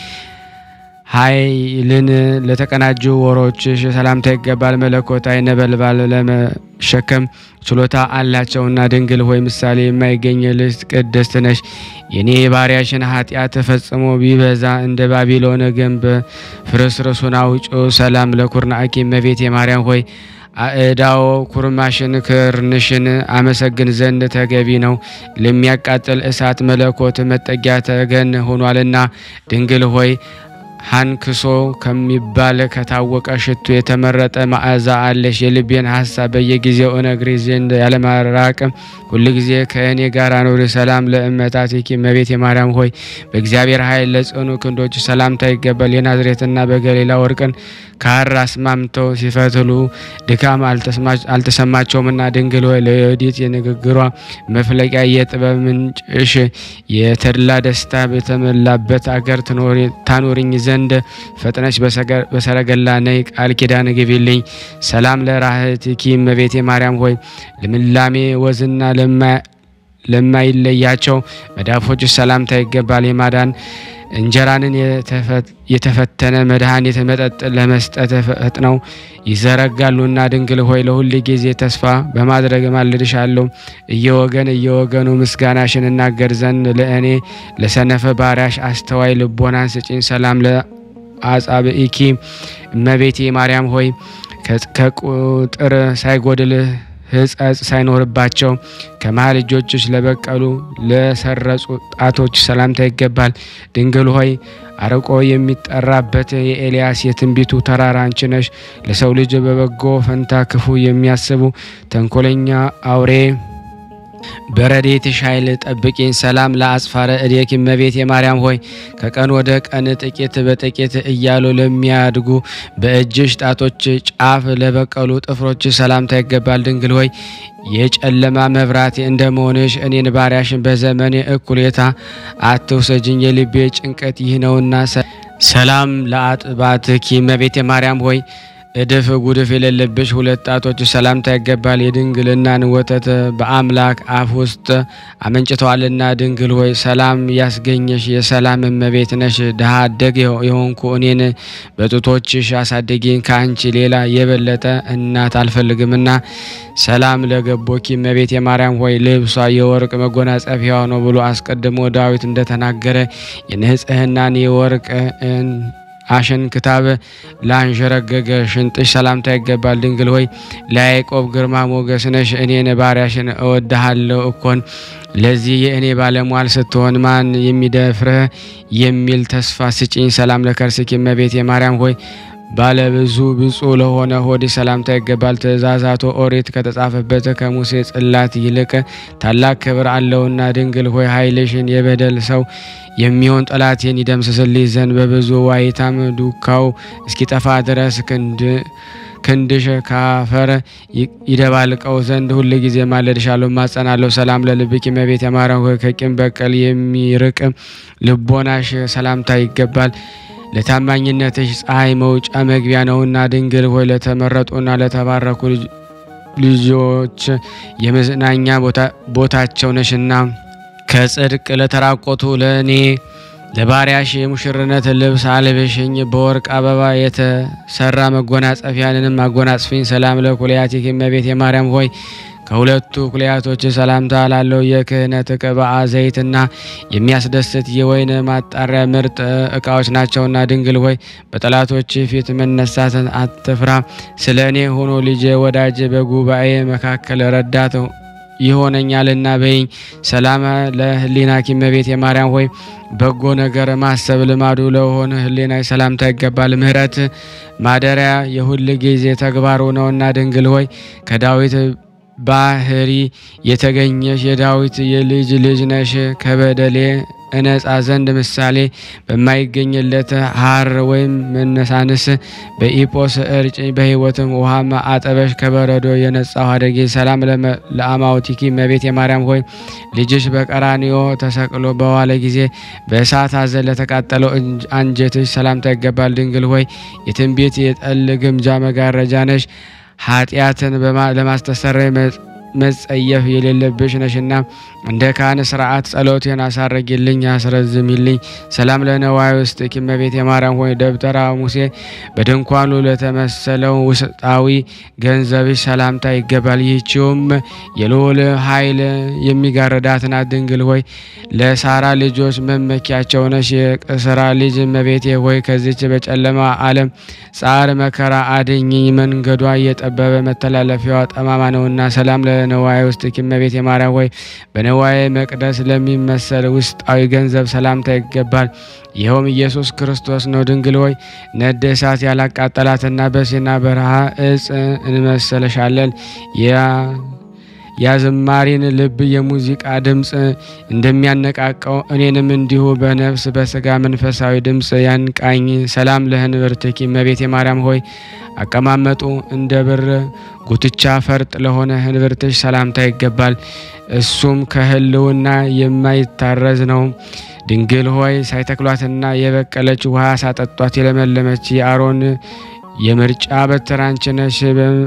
ኃይልን ለተቀናጁ ወሮችሽ ሰላምታ ይገባል። መለኮታዊ ነበልባል ለመሸከም ችሎታ አላቸውና ድንግል ሆይ ምሳሌ የማይገኝልሽ ቅድስት ነሽ። የኔ ባሪያሽን ኃጢአት ፈጽሞ ቢበዛ እንደ ባቢሎን ግንብ ፍርስርሱን አውጪው። ሰላም ለኩርናኪ። እመቤቴ ማርያም ሆይ አእዳው ኩርማሽን ክርንሽን አመሰግን ዘንድ ተገቢ ነው። ለሚያቃጥል እሳት መለኮት መጠጊያ ተገን ሆኗልና ድንግል ሆይ ሃንክሶ ከሚባል ከታወቀ ሽቱ የተመረጠ መዓዛ አለሽ። የልቤን ሐሳብ በየጊዜው እነግርሽ ዘንድ ያለማራቅ ሁሉ ጊዜ ከእኔ ጋር ኑሪ። ሰላም ለእመታቲኪ። እመቤቴ ማርያም ሆይ በእግዚአብሔር ኃይል ለጽኑ ክንዶች ሰላምታ ይገባል። የናዝሬትና በገሊላ ወርቅን ካር አስማምተው ሲፈትሉ ድካም አልተሰማቸውምና ድንግል ሆይ ለዮዲት የንግግሯ መፍለቂያ የጥበብ ምንጭሽ የተድላ ደስታ በተመላበት አገር ታኖሪኝ ዘንድ ፈጥነሽ በሰረገላ ነይ ቃል ኪዳን ግቢልኝ። ሰላም ለራህቲኪ። እመቤቴ ማርያም ሆይ ልምላሜ ወዝና ለማይለያቸው መዳፎች ሰላምታ ይገባል። የማዳን እንጀራንን የተፈተነ መድኃኒት መጠጥ ለመስጠት ፈጥነው ይዘረጋሉና ድንግል ሆይ ለሁል ጊዜ ተስፋ በማድረግ ማልድሻለሁ። እየወገኑ ምስጋናሽን እናገር ዘንድ ለእኔ ለሰነፈ ባሪያሽ አስተዋይ ልቦናን ስጪኝ። ሰላም ለአጻብኢኪ። እመቤቴ ማርያም ሆይ ከቁጥር ሳይጎድል ሕጸጽ ሳይኖርባቸው ከመሃል እጆችሽ ለበቀሉ ለሰረጹ ጣቶች ሰላምታ ይገባል። ድንግል ሆይ አርቆ የሚጠራበት የኤልያስ የትንቢቱ ተራራ አንቺ ነሽ። ለሰው ልጅ በበጎ ፈንታ ክፉ የሚያስቡ ተንኮለኛ አውሬ በረድኤትሽ ኃይል ጠብቂኝ። ሰላም ለአጽፋረ እዴኪ። እመቤቴ ማርያም ሆይ ከቀን ወደ ቀን ጥቂት በጥቂት እያሉ ለሚያድጉ በእጅሽ ጣቶች ጫፍ ለበቀሉ ጥፍሮች ሰላምታ ይገባል። ድንግል ሆይ የጨለማ መብራቴ እንደመሆንሽ እኔን ባሪያሽን በዘመኔ እኩሌታ አትውሰጅኝ። የልቤ ጭንቀት ይህ ነውና። ሰላም ለአጥባትኪ። እመቤቴ ማርያም ሆይ እድፍ ጉድፍ የሌለብሽ ሁለት ጣቶች ሰላምታ ይገባል። የድንግልናን ወተት በአምላክ አፍ ውስጥ አመንጭተዋልና ድንግል ሆይ ሰላም ያስገኘሽ የሰላም እመቤት ነሽ። ድሃ አደግ የሆንኩ እኔን በጡቶችሽ አሳደጊኝ። ከአንቺ ሌላ የበለጠ እናት አልፈልግምና። ሰላም ለገቦኪ። እመቤቴ ማርያም ሆይ ልብሷ የወርቅ መጎናጸፊያው ነው ብሎ አስቀድሞ ዳዊት እንደተናገረ የንጽህናን የወርቅ አሸን ክታብ ላንሸረገገ ሽንጥሽ ሰላምታ ይገባል። ድንግል ሆይ ለያዕቆብ ግርማ ሞገስ ነሽ። እኔን ባሪያሽን እወድሃለሁ እኮን ለዚህ የእኔ ባለሟል ስትሆን ማን የሚደፍርህ የሚል ተስፋ ስጪኝ። ሰላም ለከርስኪ። እመቤቴ ማርያም ሆይ ባለብዙ ብፁዕ ለሆነ ሆድ ሰላምታ ይገባል። ትእዛዛቱ ኦሪት ከተጻፈበት ከሙሴ ጽላት ይልቅ ታላቅ ክብር አለውና ድንግል ሆይ ኃይልሽን የበደል ሰው የሚሆን ጠላቴን ይደምስስልኝ ዘንድ በብዙ ዋይታም ዱካው እስኪጠፋ ድረስ ክንድሽ ካፈር ይደባልቀው ዘንድ ሁል ጊዜ ማለድሻለሁ ማጸናለሁ። ሰላም ለልብኪ። እመቤቴ ማርያም ሆይ ከቂም በቀል የሚርቅ ልቦናሽ ሰላምታ ይገባል። ለታማኝነትሽ ፀሐይ መውጫ መግቢያ ነውና ድንግል ሆይ ለተመረጡና ለተባረኩ ልጆች የመዝናኛ ቦታቸው ነሽና ከጽድቅ ለተራቆቱ ለእኔ ለባሪያሽ የሙሽርነት ልብስ አልብሽኝ። በወርቅ አበባ የተሰራ መጎናጸፊያንንም አጎናጽፊኝ። ሰላም ለኩልያቲኪ። እመቤቴ ማርያም ሆይ ከሁለቱ ኩልያቶች ሰላምታ ላለው የክህነት ቅብአ ዘይትና የሚያስደስት የወይን ማጣሪያ ምርጥ እቃዎች ናቸውና ድንግል ሆይ በጠላቶች ፊት መነሳትን አትፍራ። ስለ እኔ ሆኖ ልጄ ወዳጅ በጉባኤ መካከል ረዳት ይሆነኛልና በይኝ። ሰላም ለህሊናኪ። እመቤቴ ማርያም ሆይ በጎ ነገር ማሰብ ልማዱ ለሆነ ህሊናይ ሰላምታ ይገባል። ምህረት ማደሪያ የሁል ጊዜ ተግባሩ ነውና ድንግል ሆይ ከዳዊት ባህሪ የተገኘሽ የዳዊት የልጅ ልጅ ነሽ። ከበደሌ እነጻ ዘንድ ምሳሌ በማይገኝለት ሐር ወይም መነሳንስ በኢጶስ እርጭ በሕይወትም ውሃ አጠበሽ ከበረዶ የነጻው አደጌ ሰላም ለአማውቲኪ እመቤቴ ማርያም ሆይ ልጅሽ በቀራንዮ ተሰቅሎ በዋለ ጊዜ በእሳት አዘን ለተቃጠለው አንጀትሽ ሰላምታ ይገባል። ድንግል ሆይ የትንቢት የጠል ግምጃ መጋረጃ ነሽ። ኃጢአትን ለማስተሰረይ መጸየፍ የሌለብሽ ነሽና እንደ ካህን ሥርዓት ጸሎቴን አሳረጊልኝ አስረዝሚልኝ። ሰላም ለነዋይ ውስጥ እመቤቴ ማርያም ሆይ ደብተራ ሙሴ በድንኳኑ ለተመሰለው ውስጣዊ ገንዘብሽ ሰላምታ ይገባል። ይህችውም የልዑል ኃይል የሚጋርዳት ናት። ድንግል ሆይ ለሳራ ልጆች መመኪያቸው ነሽ። የቅስራ ልጅ እመቤቴ ሆይ ከዚች በጨለማ ዓለም ጻር መከራ አድኝኝ። መንገዷ የጠበበ መተላለፊያዋ ጠማማ ነውና ሰላም ለነዋይ ውስጥ እመቤቴ ማርያም ሆይ በነዋይ መቅደስ ለሚመሰል ውስጣዊ ገንዘብ ሰላምታ ይገባል። ይኸውም ኢየሱስ ክርስቶስ ነው። ድንግል ሆይ ነደ እሳት ያላቃጠላትና በሲና በረሃ እጽ እንመሰለሻለን። ያዝማሪን ልብ የሙዚቃ ድምጽ እንደሚያነቃቀው እኔንም እንዲሁ በነፍስ በስጋ መንፈሳዊ ድምጽ ያንቃኝ። ሰላም ለህንብርትኪ እመቤቴ ማርያም ሆይ አቀማመጡ እንደ ብር ጉትቻ ፈርጥ ለሆነ ህንብርትሽ ሰላምታ ይገባል። እሱም ከህልውና የማይታረዝ ነው። ድንግል ሆይ ሳይተክሏትና የበቀለች ውሃ ሳጠጧት የለመለመች የአሮን የምርጫ በትር አንቺ ነሽ።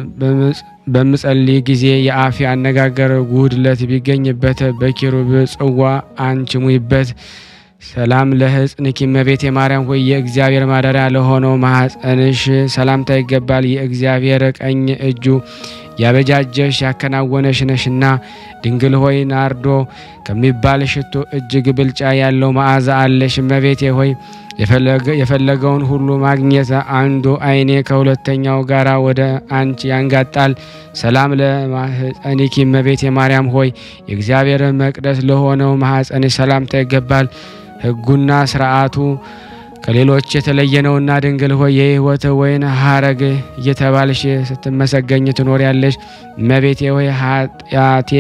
በምጸልይ ጊዜ የአፌ አነጋገር ጉድለት ቢገኝበት በኪሩብ ጽዋ አንቺ ሙይበት። ሰላም ለሕጽንኪ እመቤቴ ማርያም ሆይ የእግዚአብሔር ማደሪያ ለሆነው ማኅፀንሽ ሰላምታ ይገባል። የእግዚአብሔር ቀኝ እጁ ያበጃጀሽ ያከናወነሽ ነሽና ድንግል ሆይ ናርዶ ከሚባል ሽቶ እጅግ ብልጫ ያለው መዓዛ አለሽ። እመቤቴ ሆይ የፈለገውን ሁሉ ማግኘት አንዱ አይኔ ከሁለተኛው ጋራ ወደ አንቺ ያንጋጣል። ሰላም ለማኅፀንኪ እመቤቴ ማርያም ሆይ የእግዚአብሔር መቅደስ ለሆነው ማኅፀንሽ ሰላምታ ይገባል። ሕጉና ሥርዓቱ ከሌሎች የተለየ ነውና ድንግል ሆይ የሕይወት ወይን ሐረግ እየተባልሽ ስትመሰገኝ ትኖሪያለሽ። እመቤቴ ሆይ ኃጢአቴ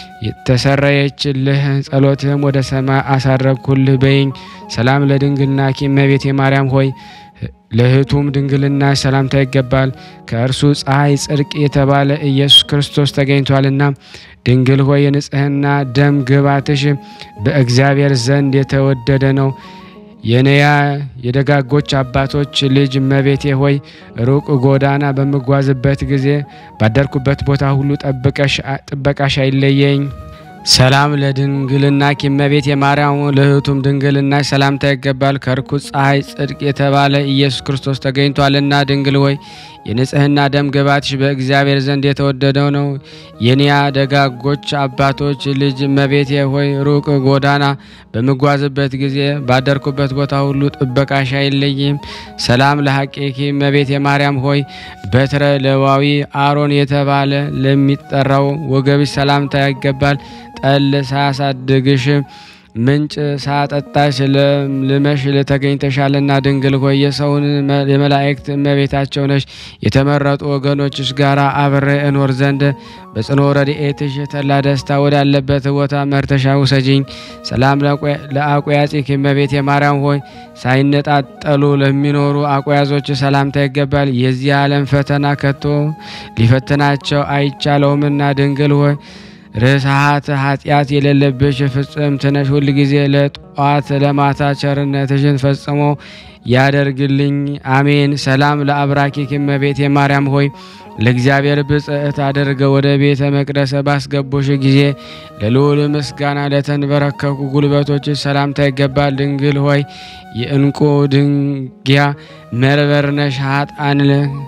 ተሰረየችልህ፣ ጸሎትህም ወደ ሰማይ አሳረግኩልህ በይኝ። ሰላም ለድንግልናኪ እመቤቴ ማርያም ሆይ ለእህቱም ድንግልና ሰላምታ ይገባል። ከእርሱ ፀሐይ ጽድቅ የተባለ ኢየሱስ ክርስቶስ ተገኝቷልና ድንግል ሆይ የንጽሕና ደም ግባትሽ በእግዚአብሔር ዘንድ የተወደደ ነው። የነያ የደጋጎች አባቶች ልጅ እመቤቴ ሆይ ሩቅ ጎዳና በመጓዝበት ጊዜ ባደርኩበት ቦታ ሁሉ ጥበቃሽ አይለየኝ። ሰላም ለድንግልናኪ እመቤቴ ማርያም ለእህቱም ድንግልናሽ ሰላምታ ይገባል። ከርኩስ ፀሐይ ጽድቅ የተባለ ኢየሱስ ክርስቶስ ተገኝቷልና ድንግል ሆይ የንጽሕና ደም ግባትሽ በእግዚአብሔር ዘንድ የተወደደው ነው። የኒያ ደጋጎች አባቶች ልጅ እመቤቴ ሆይ ሩቅ ጎዳና በመጓዝበት ጊዜ ባደርኩበት ቦታ ሁሉ ጥበቃሽ አይለይም። ሰላም ለሐቄኪ እመቤቴ ማርያም ሆይ በትረ ሌዋዊ አሮን የተባለ ለሚጠራው ወገብሽ ሰላምታ ይገባል። ጠል ሳያሳድግሽ ምንጭ ሳጠጣሽ ለምልመሽ ለተገኝተሻልና ድንግል ሆይ የሰውን የመላእክት እመቤታቸው ነሽ። የተመረጡ ወገኖችሽ ጋራ አብሬ እኖር ዘንድ በጽኑ ረድኤትሽ ተላ ደስታ ወዳለበት ቦታ መርተሻ ውሰጂኝ። ሰላም ለአቆያጺኪ እመቤቴ ማርያም ሆይ ሳይነጣጠሉ ለሚኖሩ አቆያዞች ሰላምታ ይገባል። የዚህ ዓለም ፈተና ከቶ ሊፈትናቸው አይቻለውምና ድንግል ሆይ ርኅሰት ኃጢአት የሌለብሽ ፍጽምት ነሽ። ሁል ጊዜ ለጧት ለማታ ቸርነትሽን ፈጽሞ ያደርግልኝ አሜን። ሰላም ለአብራኪኪ እመቤቴ ማርያም ሆይ ለእግዚአብሔር ብጽዕት አድርገው ወደ ቤተ መቅደስ ባስገቡሽ ጊዜ ለልዑል ምስጋና ለተንበረከኩ ጉልበቶች ሰላምታ ይገባል። ድንግል ሆይ የእንቁ ድንጊያ መርበር ነሽ። ኃጥአን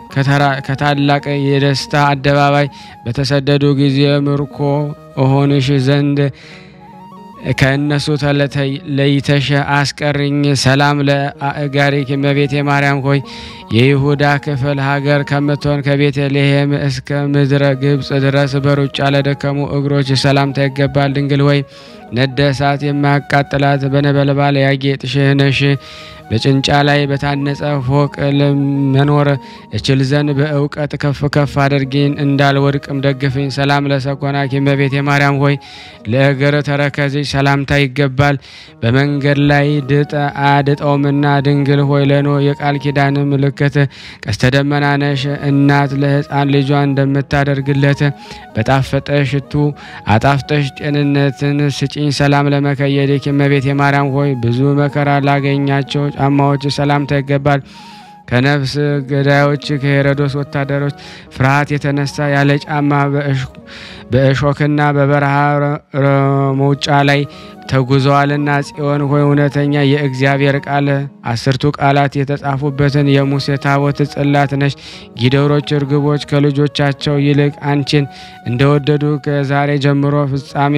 ከታላቅ የደስታ አደባባይ በተሰደዱ ጊዜ ምርኮ እሆንሽ ዘንድ ከእነሱ ለይተሽ አስቀርኝ። ሰላም ለአእጋሪኪ እመቤቴ ማርያም ሆይ የይሁዳ ክፍል ሀገር ከምትሆን ከቤተልሔም እስከ ምድረ ግብጽ ድረስ በሩጫ ለደከሙ እግሮች ሰላምታ ይገባል። ድንግል ሆይ ነደ እሳት የማያቃጥላት በነበልባል ያጌጥሽ ነሽ። በጭንጫ ላይ በታነጸ ፎቅ ለመኖር እችል ዘንድ በእውቀት ከፍ ከፍ አድርጊኝ፣ እንዳልወድቅም ደግፍኝ። ሰላም ለሰኮናኪ እመቤቴ ማርያም ሆይ ለእግር ተረከዝሽ ሰላምታ ይገባል። በመንገድ ላይ ድጥ አያድጠውምና ድንግል ሆይ ለኖ የቃል ኪዳን ምልክት ቀስተ ደመና ነሽ። እናት ለሕፃን ልጇ እንደምታደርግለት በጣፈጠ ሽቱ አጣፍጠሽ ጤንነትን ስጪኝ። ሰላም ለመከየድኪ እመቤቴ ማርያም ሆይ ብዙ መከራ ላገኛቸው ጫማዎች ሰላምታ ይገባል። ከነፍስ ገዳዮች ከሄሮዶስ ወታደሮች ፍርሃት የተነሳ ያለ ጫማ በእሾክና በበረሃ መውጫ ላይ ተጉዘዋልና ጽዮን ሆይ እውነተኛ የእግዚአብሔር ቃል 10ቱ ቃላት የተጻፉበትን የሙሴ ታቦት ጽላት ነሽ። ጊደሮች እርግቦች ከልጆቻቸው ይልቅ አንቺን እንደወደዱ ከዛሬ ጀምሮ ፍጻሜ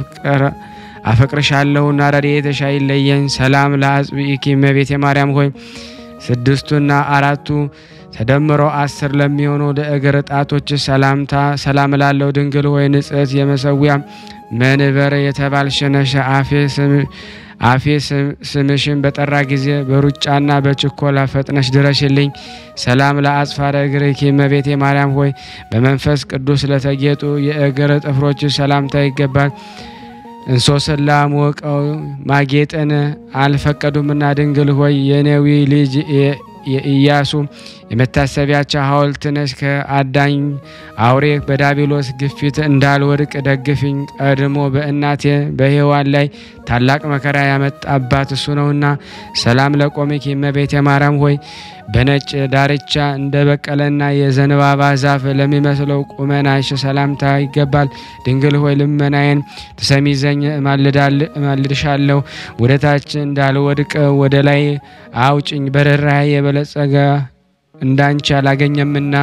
አፈቅርሻለሁና ረድኤትሽ አይለየኝ። ሰላም ለአጽብኢኪ እመቤቴ ማርያም ሆይ 6ቱና 4ቱ ተደምሮ 10 ለሚሆኑ ለእግር ጣቶች ሰላምታ ሰላም ላለው ድንግል ሆይ ንጽሕት የመሰዊያ መንበር የተባልሽ ነሽ። አፌ ስምሽን በጠራ ጊዜ በሩጫና በችኮላ ፈጥነሽ ድረሽልኝ። ሰላም ለአጽፋረ እግርኪ እመቤቴ ማርያም ሆይ በመንፈስ ቅዱስ ለተጌጡ የእግር ጥፍሮች ሰላምታ ይገባል። እንሶስላ ሞቀው ማጌጥን አልፈቀዱምና ድንግል ሆይ የነዊ ልጅ የኢያሱ የመታሰቢያቸው ሐውልት ነሽ። ከአዳኝ አውሬ በዳቢሎስ ግፊት እንዳልወድቅ ደግፊኝ። ቀድሞ በእናቴ በሔዋን ላይ ታላቅ መከራ ያመጣባት እሱ ነውና። ሰላም ለቆምኪ እመቤቴ ማርያም ሆይ በነጭ ዳርቻ እንደበቀለና የዘንባባ ዛፍ ለሚመስለው ቁመናሽ ሰላምታ ይገባል። ድንግል ሆይ ልመናዬን ትሰሚ ዘንድ እማልድሻለሁ። ወደ ታች እንዳልወድቅ ወደ ላይ አውጭኝ። በርኅራኄ የበለጸገ እንዳንቺ አላገኘምና።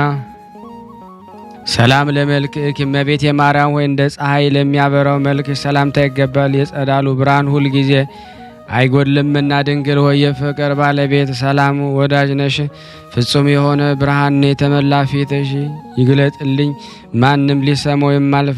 ሰላም ለመልክኪ እመቤቴ ማርያም ሆይ እንደ ፀሐይ ለሚያበራው መልክ ሰላምታ ይገባል። የጸዳሉ ብርሃን ሁል ጊዜ አይጎድልምና ድንግል ሆይ የፍቅር ባለቤት ሰላም ወዳጅ ነሽ። ፍጹም የሆነ ብርሃን የተመላ ፊትሽ ይግለጥልኝ። ማንም ሊሰማው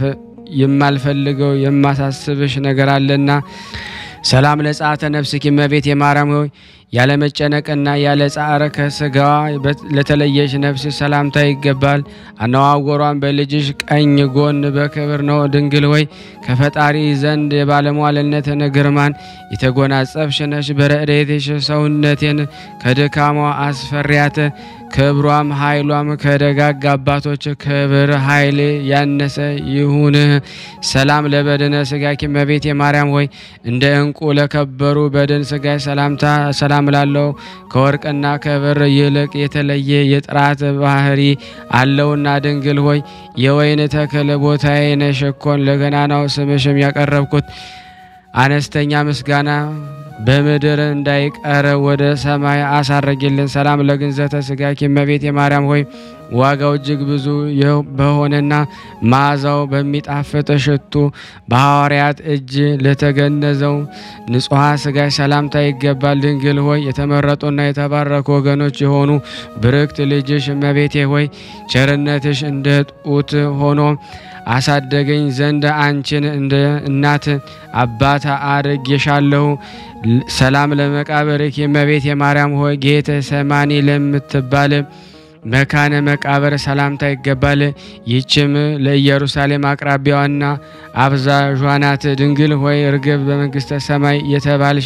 የማልፈልገው የማሳስብሽ ነገር አለና። ሰላም ለጸአተ ነፍስኪ እመቤቴ ማርያም ሆይ ያለ መጨነቅና ያለ ጻዕር ከስጋዋ ለተለየሽ ነፍስ ሰላምታ ይገባል። አነዋወሯን በልጅሽ ቀኝ ጎን በክብር ነው። ድንግል ሆይ ከፈጣሪ ዘንድ የባለሟልነትን ግርማን የተጎናጸፍሽ ነሽ። በረድኤትሽ ሰውነቴን ከድካሟ አስፈሪያት። ክብሯም ኃይሏም ከደጋግ አባቶች ክብር ኃይል ያነሰ ይሁን። ሰላም ለበድነ ስጋኪ እመቤቴ ማርያም ሆይ እንደ ዕንቁ ለከበሩ በድን ስጋሽ ሰላምታ ሰላም ላለው ከወርቅና ከብር ይልቅ የተለየ የጥራት ባህሪ አለውና ድንግል ሆይ የወይን ተክል ቦታዬ ነሽ እኮን ለገናናው ስምሽም ያቀረብኩት አነስተኛ ምስጋና በምድር እንዳይቀር ወደ ሰማይ አሳረግልን። ሰላም ለግንዘተ ስጋኪ እመቤቴ ማርያም ሆይ ዋጋው እጅግ ብዙ በሆነና መዓዛው በሚጣፍጥ ሽቱ በሐዋርያት እጅ ለተገነዘው ንጹሐ ስጋሽ ሰላምታ ይገባል። ድንግል ሆይ የተመረጡና የተባረኩ ወገኖች የሆኑ ብርክት ልጅሽ እመቤቴ ሆይ ቸርነትሽ እንደ ጡት ሆኖ አሳደገኝ ዘንድ አንቺን እንደ እናት አባት አድርጌሻለሁ። ሰላም ለመቃብርኪ እመቤቴ ማርያም ሆይ ጌተ ሰማኒ ለምትባል መካነ መቃብር ሰላምታ ይገባል። ይህችም ለኢየሩሳሌም አቅራቢያዋና አብዛዧ ናት። ድንግል ሆይ እርግብ በመንግስተ ሰማይ የተባልሽ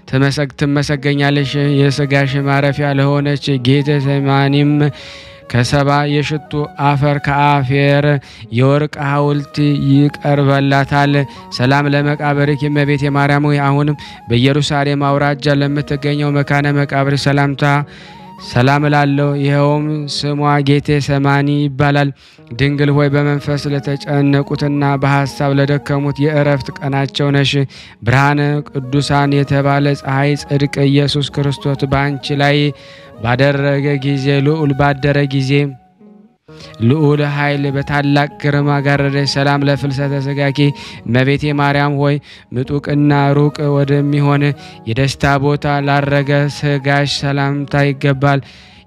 ትመሰገኛለሽ። የስጋሽ ማረፊያ ለሆነች ጌተ ሰማኒም ከሰባ የሽቱ አፈር ከአፌር የወርቅ ሐውልት ይቀርበላታል። ሰላም ለመቃብርኪ እመቤቴ ማርያም ሆይ አሁንም በኢየሩሳሌም አውራጃ ለምትገኘው መካነ መቃብር ሰላምታ ሰላም ላለው ይኸውም ስሟ ጌቴ ሰማኒ ይባላል። ድንግል ሆይ በመንፈስ ለተጨነቁትና በሐሳብ ለደከሙት የእረፍት ቀናቸው ነሽ። ብርሃነ ቅዱሳን የተባለ ፀሐይ ጽድቅ ኢየሱስ ክርስቶስ በአንቺ ላይ ባደረገ ጊዜ ልዑል ባደረ ጊዜ ልዑል ኃይል በታላቅ ግርማ ጋረደሽ። ሰላም ለፍልሰተ ስጋኪ እመቤቴ ማርያም ሆይ ምጡቅና ሩቅ ወደሚሆን የደስታ ቦታ ላረገ ስጋሽ ሰላምታ ይገባል።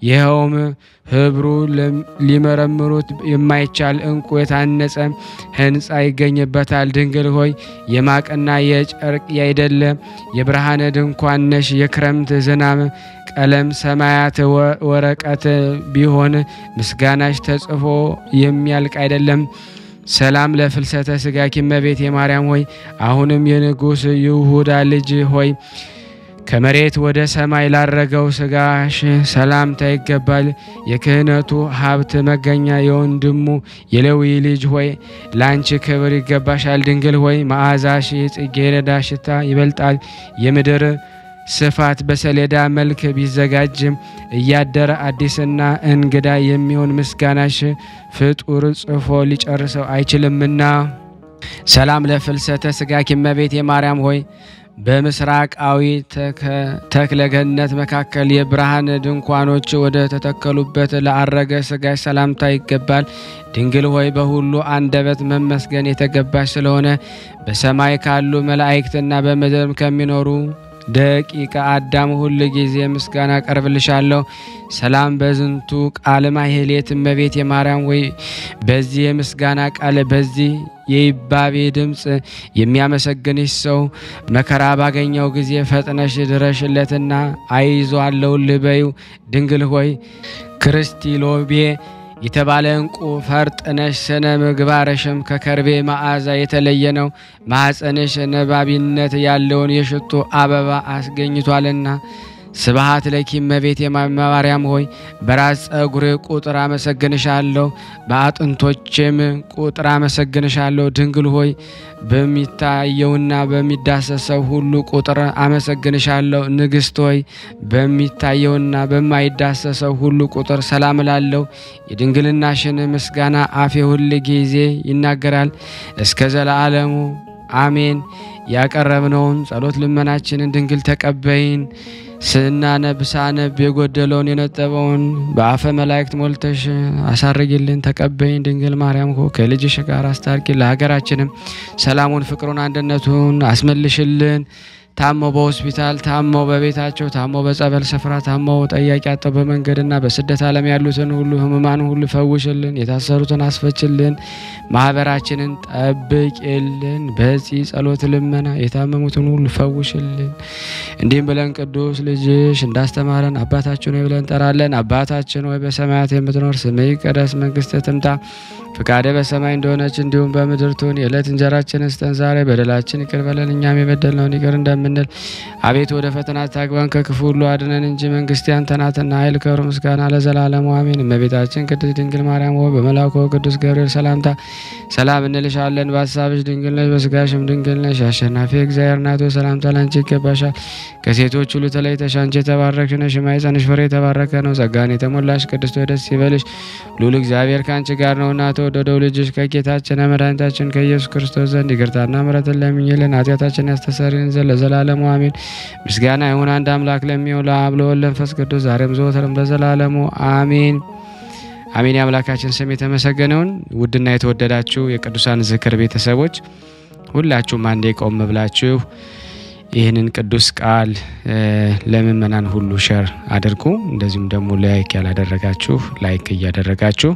ይኸውም ህብሩ ሊመረምሩት የማይቻል እንቁ የታነጸ ህንጻ ይገኝበታል። ድንግል ሆይ የማቅና የጨርቅ ያይደለ የብርሃን ድንኳን ነሽ። የክረምት ዝናብ ቀለም ሰማያት ወረቀት ቢሆን ምስጋናሽ ተጽፎ የሚያልቅ አይደለም። ሰላም ለፍልሰተ ስጋኪ እመቤቴ ማርያም ሆይ አሁንም የንጉሥ ይሁዳ ልጅ ሆይ ከመሬት ወደ ሰማይ ላረገው ስጋሽ ሰላምታ ይገባል። የክህነቱ ሀብት መገኛ የወንድሙ የሌዊ ልጅ ሆይ ላንቺ ክብር ይገባሻል። ድንግል ሆይ መዓዛሽ የጽጌረዳ ሽታ ይበልጣል። የምድር ስፋት በሰሌዳ መልክ ቢዘጋጅም እያደረ አዲስና እንግዳ የሚሆን ምስጋናሽ ፍጡር ጽፎ ሊጨርሰው አይችልምና። ሰላም ለፍልሰተ ስጋኪ እመቤቴ ማርያም ሆይ በምስራቃዊ ተክለ ገነት መካከል የብርሃን ድንኳኖች ወደ ተተከሉበት ለአረገ ስጋሽ ሰላምታ ይገባል። ድንግል ሆይ በሁሉ አንደበት መመስገን የተገባሽ ስለሆነ በሰማይ ካሉ መላእክትና በምድር ከሚኖሩ ደቂቀ አዳም ሁሉ ጊዜ ምስጋና ቀርብልሻለሁ። ሰላም በዝንቱ ቃል ማህሌት እመቤቴ ማርያም ወይ በዚህ የምስጋና ቃል በዚህ የይባቤ ድምጽ የሚያመሰግንሽ ሰው መከራ ባገኘው ጊዜ ፈጥነሽ ድረሽለትና አይዟለው ልበዩ። ድንግል ሆይ ክርስቲሎቤ የተባለ እንቁ ፈርጥነሽ ስነ ምግባርሽም ከከርቤ መዓዛ የተለየ ነው። ማኅፀንሽ ነባቢነት ያለውን የሽቶ አበባ አስገኝቷልና። ስብሐት ለኪ እመቤቴ ማርያም ሆይ በራስ ጸጉር ቁጥር አመሰግንሻለሁ፣ በአጥንቶቼም ቁጥር አመሰግንሻለሁ። ድንግል ሆይ በሚታየውና በሚዳሰሰው ሁሉ ቁጥር አመሰግንሻለሁ። ንግሥት ሆይ በሚታየውና በማይዳሰሰው ሁሉ ቁጥር ሰላም እላለሁ። የድንግልናሽን ምስጋና አፌ ሁል ጊዜ ይናገራል እስከ ዘላለሙ አሜን። ያቀረብነውን ጸሎት ልመናችንን ድንግል ተቀበይን። ስናነብ የጎደለውን የነጠበውን በአፈ መላእክት ሞልተሽ አሳርጊልን። ተቀበይን ድንግል ማርያም ሆይ ከልጅሽ ጋር አስታርቂ። ለሀገራችንም ሰላሙን፣ ፍቅሩን፣ አንድነቱን አስመልሽልን። ታሞ በሆስፒታል፣ ታሞ በቤታቸው፣ ታሞ በጸበል ስፍራ፣ ታሞ ጠያቂ አጥተው በመንገድና በስደት ዓለም ያሉትን ሁሉ ህሙማን ሁሉ ፈውሽልን። የታሰሩትን አስፈችልን። ማህበራችንን ጠብቂልን። በዚህ ጸሎት ልመና የታመሙትን ሁሉ ፈውሽልን። እንዲህም ብለን ቅዱስ ልጅሽ እንዳስተማረን አባታችን ሆይ ብለን እንጠራለን። አባታችን ሆይ በሰማያት የምትኖር ስምህ ይቀደስ፣ መንግስትህ ትምጣ፣ ፍቃድህ በሰማይ እንደሆነች እንዲሁም በምድር ትሁን። የዕለት እንጀራችንን ስጠን ዛሬ፣ በደላችን ይቅር በለን እኛም የበደልነውን ይቅር እንደምንል። አቤቱ ወደ ፈተና አታግባን ከክፉ ሁሉ አድነን እንጂ መንግስት ያንተ ናትና ኃይል፣ ክብር፣ ምስጋና ለዘላለሙ አሜን። እመቤታችን ቅድስት ድንግል ማርያም ሆይ በመልአኩ ቅዱስ ገብርኤል ሰላምታ ሰላም እንልሻለን። በሐሳብሽ ድንግል ነሽ፣ በስጋሽም ድንግል ነሽ። አሸናፊ እግዚአብሔር እናት ሆይ ሰላምታ ላንቺ ይገባሻል። ከሴቶች ሁሉ ተለይተሽ አንቺ የተባረክሽ ነሽ፣ የማኅፀንሽ ፍሬ የተባረከ ነው። ጸጋን የተሞላሽ ቅድስት ሆይ ደስ ይበልሽ፣ ልዑል እግዚአብሔር ከአንቺ ጋር ነውና ወደደው ልጅሽ ከጌታችን መድኃኒታችን ከኢየሱስ ክርስቶስ ዘንድ ይቅርታና ምሕረትን ለምኝልን ኃጢአታችንን ያስተሰርይልን ዘንድ ለዘላለሙ አሜን። ምስጋና ይሁን አንድ አምላክ ለሚሆን ለአብ ለወልድ ለመንፈስ ቅዱስ ዛሬም ዘወትርም ለዘላለሙ አሜን አሜን። የአምላካችን ስም የተመሰገነውን። ውድና የተወደዳችሁ የቅዱሳን ዝክር ቤተሰቦች ሁላችሁም አንዴ ቆም ብላችሁ ይህንን ቅዱስ ቃል ለምእመናን ሁሉ ሼር አድርጉ። እንደዚሁም ደግሞ ላይክ ያላደረጋችሁ ላይክ እያደረጋችሁ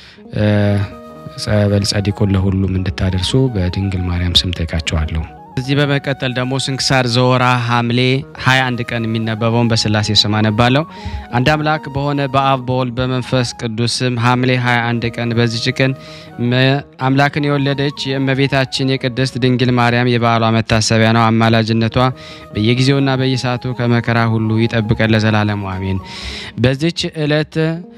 ጸበል ጸዲቁን ለሁሉም እንድታደርሱ በድንግል ማርያም ስም ጠይቃችኋለሁ። እዚህ በመቀጠል ደግሞ ስንክሳር ዘወራ ሐምሌ 21 ቀን የሚነበበውን በስላሴ ስም አነባለሁ። አንድ አምላክ በሆነ በአብ በወልድ በመንፈስ ቅዱስ ስም ሐምሌ 21 ቀን በዚች ቀን አምላክን የወለደች የእመቤታችን የቅድስት ድንግል ማርያም የበዓሏ መታሰቢያ ነው። አማላጅነቷ በየጊዜውና በየሰዓቱ ከመከራ ሁሉ ይጠብቀን ለዘላለሙ አሜን። በዚች ዕለት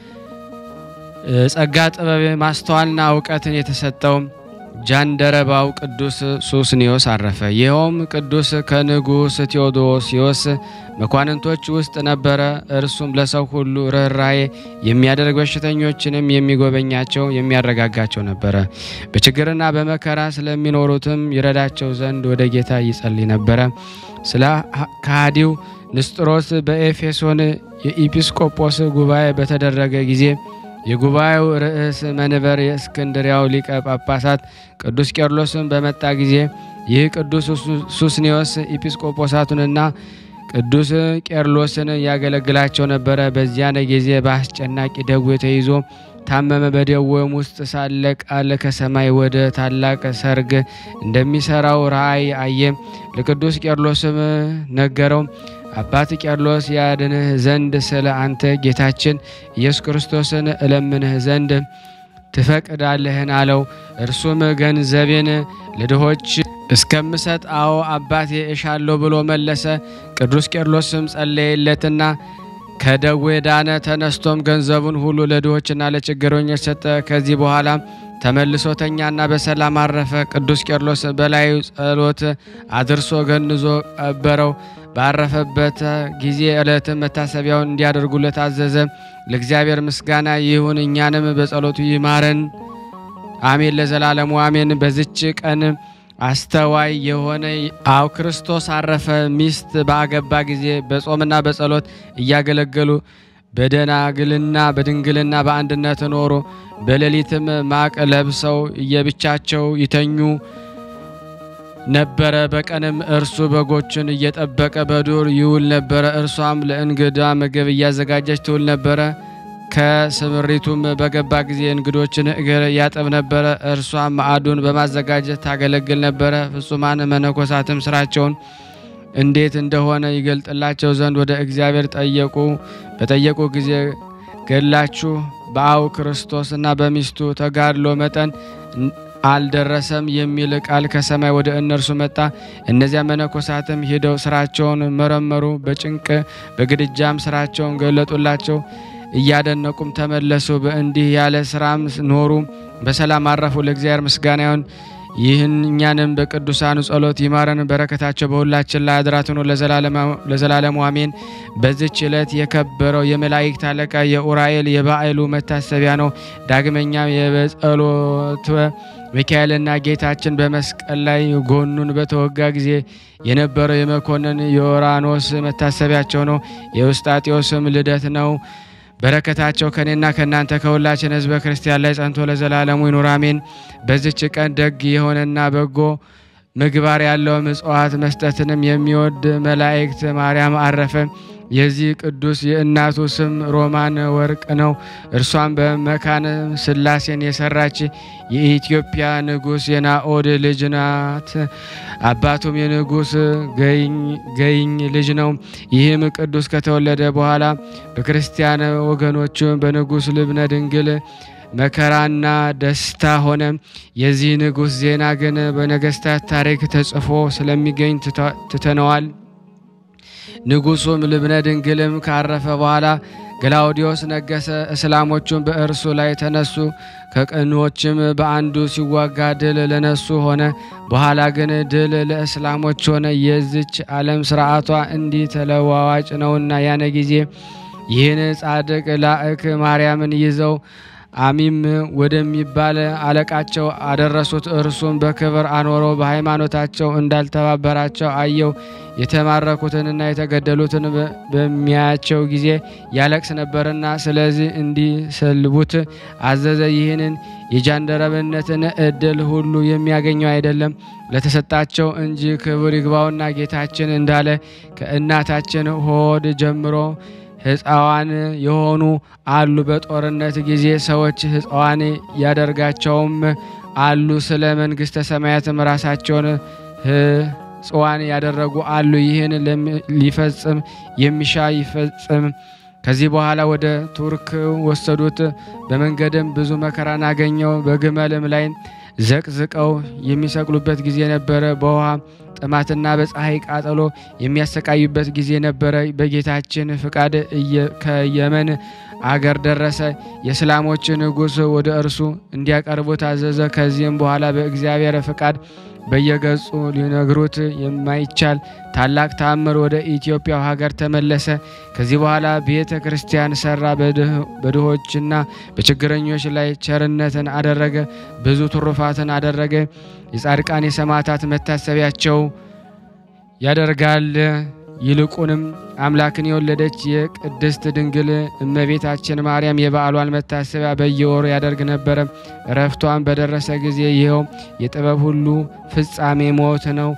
ጸጋ፣ ጥበብ፣ ማስተዋልና ዕውቀትን የተሰጠው ጃንደረባው ቅዱስ ሱስንዮስ አረፈ። ይኸውም ቅዱስ ከንጉሥ ቴዎዶሲዮስ መኳንንቶች ውስጥ ነበረ። እርሱም ለሰው ሁሉ ርኅራኄ የሚያደርግ በሽተኞችንም የሚጎበኛቸው የሚያረጋጋቸው ነበረ። በችግርና በመከራ ስለሚኖሩትም ይረዳቸው ዘንድ ወደ ጌታ ይጸልይ ነበረ። ስለ ከሃዲው ንስጥሮስ በኤፌሶን የኢጲስቆጶስ ጉባኤ በተደረገ ጊዜ የጉባኤው ርዕስ መንበር የእስክንድሪያው ሊቀ ጳጳሳት ቅዱስ ቄርሎስን በመጣ ጊዜ ይህ ቅዱስ ሱስንዮስ ኢጲስቆጶሳቱንና ቅዱስ ቄርሎስን ያገለግላቸው ነበረ። በዚያን ጊዜ በአስጨናቂ ደዌ ተይዞ ታመመ። በደዌም ውስጥ ሳለ ቃል ከሰማይ ወደ ታላቅ ሰርግ እንደሚሰራው ራእይ አየ። ለቅዱስ ቄርሎስም ነገረው። አባት ቄርሎስ ያድንህ ዘንድ ስለ አንተ ጌታችን ኢየሱስ ክርስቶስን እለምንህ ዘንድ ትፈቅዳለህን አለው። እርሱም ገንዘቤን ለድሆች እስከምሰጥ አዎ አባቴ እሻለሁ ብሎ መለሰ። ቅዱስ ቄርሎስም ጸለየለትና ከደዌ ዳነ። ተነስቶም ገንዘቡን ሁሉ ለድሆችና ለችግረኞች ሰጠ። ከዚህ በኋላ ተመልሶ ተኛና በሰላም አረፈ። ቅዱስ ቄርሎስ በላዩ ጸሎት አድርሶ ገንዞ ቀበረው። ባረፈበት ጊዜ ዕለት መታሰቢያውን እንዲያደርጉለት አዘዘ። ለእግዚአብሔር ምስጋና ይሁን፣ እኛንም በጸሎቱ ይማረን አሜን ለዘላለሙ አሜን። በዚች ቀን አስተዋይ የሆነ አው ክርስቶስ አረፈ። ሚስት ባገባ ጊዜ በጾምና በጸሎት እያገለገሉ በደናግልና በድንግልና በአንድነት ኖሩ። በሌሊትም ማቅ ለብሰው እየብቻቸው ይተኙ ነበረ። በቀንም እርሱ በጎችን እየጠበቀ በዱር ይውል ነበረ። እርሷም ለእንግዳ ምግብ እያዘጋጀች ትውል ነበረ። ከስምሪቱም በገባ ጊዜ እንግዶችን እግር ያጥብ ነበረ። እርሷም ማዕዱን በማዘጋጀት ታገለግል ነበረ። ፍጹማን መነኮሳትም ስራቸውን እንዴት እንደሆነ ይገልጥላቸው ዘንድ ወደ እግዚአብሔር ጠየቁ። በጠየቁ ጊዜ ገድላችሁ በአው ክርስቶስና በሚስቱ ተጋድሎ መጠን አልደረሰም የሚል ቃል ከሰማይ ወደ እነርሱ መጣ። እነዚያ መነኮሳትም ሄደው ስራቸውን መረመሩ። በጭንቅ በግድጃም ስራቸውን ገለጡላቸው። እያደነቁም ተመለሱ። በእንዲህ ያለ ስራም ኖሩ፣ በሰላም አረፉ። ለእግዚአብሔር ምስጋና ይሁን። ይህን እኛንም በቅዱሳኑ ጸሎት ይማረን፣ በረከታቸው በሁላችን ላይ አድራ ትኑር ለዘላለሙ አሜን። በዚህች ዕለት የከበረው የመላእክት አለቃ የኡራኤል የበዓሉ መታሰቢያ ነው። ዳግመኛም የበጸሎተ ሚካኤልና ጌታችን በመስቀል ላይ ጎኑን በተወጋ ጊዜ የነበረው የመኮንን የዮራኖስ መታሰቢያቸው ነው። የውስጣጤዎስም ልደት ነው። በረከታቸው ከኔና ከናንተ ከሁላችን ሕዝበ ክርስቲያን ላይ ጸንቶ ለዘላለሙ ይኑር አሜን። በዚች ቀን ደግ የሆነና በጎ ምግባር ያለው ምጽዋት መስጠትንም የሚወድ መላእክት ማርያም አረፈ። የዚህ ቅዱስ የእናቱ ስም ሮማን ወርቅ ነው። እርሷም በመካነ ስላሴን የሰራች የኢትዮጵያ ንጉስ የናኦድ ልጅ ናት። አባቱም የንጉስ ገይኝ ልጅ ነው። ይህም ቅዱስ ከተወለደ በኋላ በክርስቲያን ወገኖቹ በንጉስ ልብነ ድንግል መከራና ደስታ ሆነ። የዚህ ንጉስ ዜና ግን በነገስታት ታሪክ ተጽፎ ስለሚገኝ ትተነዋል። ንጉሱም ልብነ ድንግልም ካረፈ በኋላ ገላውዲዮስ ነገሰ። እስላሞቹም በእርሱ ላይ ተነሱ። ከቅኖችም በአንዱ ሲዋጋ ድል ለነሱ ሆነ። በኋላ ግን ድል ለእስላሞች ሆነ። የዚች ዓለም ስርዓቷ እንዲህ ተለዋዋጭ ነውና ያነ ጊዜ ይህን ጻድቅ ላእክ ማርያምን ይዘው አሚም ወደሚባል አለቃቸው አደረሱት። እርሱም በክብር አኖረው። በሃይማኖታቸው እንዳልተባበራቸው አየው። የተማረኩትንና የተገደሉትን በሚያያቸው ጊዜ ያለቅስ ነበርና ስለዚህ እንዲሰልቡት አዘዘ። ይህንን የጃንደረብነትን እድል ሁሉ የሚያገኘው አይደለም ለተሰጣቸው እንጂ ክብር ይግባውና ጌታችን እንዳለ ከእናታችን ሆድ ጀምሮ ሕፃዋን የሆኑ አሉ። በጦርነት ጊዜ ሰዎች ሕፃዋን ያደርጋቸውም አሉ። ስለ መንግሥተ ሰማያትም ራሳቸውን ሕፃዋን ያደረጉ አሉ። ይህን ሊፈጽም የሚሻ ይፈጽም። ከዚህ በኋላ ወደ ቱርክ ወሰዱት። በመንገድም ብዙ መከራን አገኘው። በግመልም ላይ ዘቅዝቀው የሚሰቅሉበት ጊዜ ነበረ። በውሃ ጥማትና በፀሐይ ቃጠሎ የሚያሰቃዩበት ጊዜ ነበረ። በጌታችን ፍቃድ ከየመን አገር ደረሰ። የእስላሞች ንጉሥ ወደ እርሱ እንዲያቀርቡት አዘዘ። ከዚህም በኋላ በእግዚአብሔር ፍቃድ በየገጹ ሊነግሩት የማይቻል ታላቅ ተአምር ወደ ኢትዮጵያ ሀገር ተመለሰ። ከዚህ በኋላ ቤተ ክርስቲያን ሰራ። በድሆችና በችግረኞች ላይ ቸርነትን አደረገ። ብዙ ትሩፋትን አደረገ። የጻድቃን የሰማዕታት መታሰቢያቸው ያደርጋል። ይልቁንም አምላክን የወለደች የቅድስት ድንግል እመቤታችን ማርያም የበዓሏን መታሰቢያ በየወሩ ያደርግ ነበር። እረፍቷን በደረሰ ጊዜ ይኸው የጥበብ ሁሉ ፍጻሜ ሞት ነው።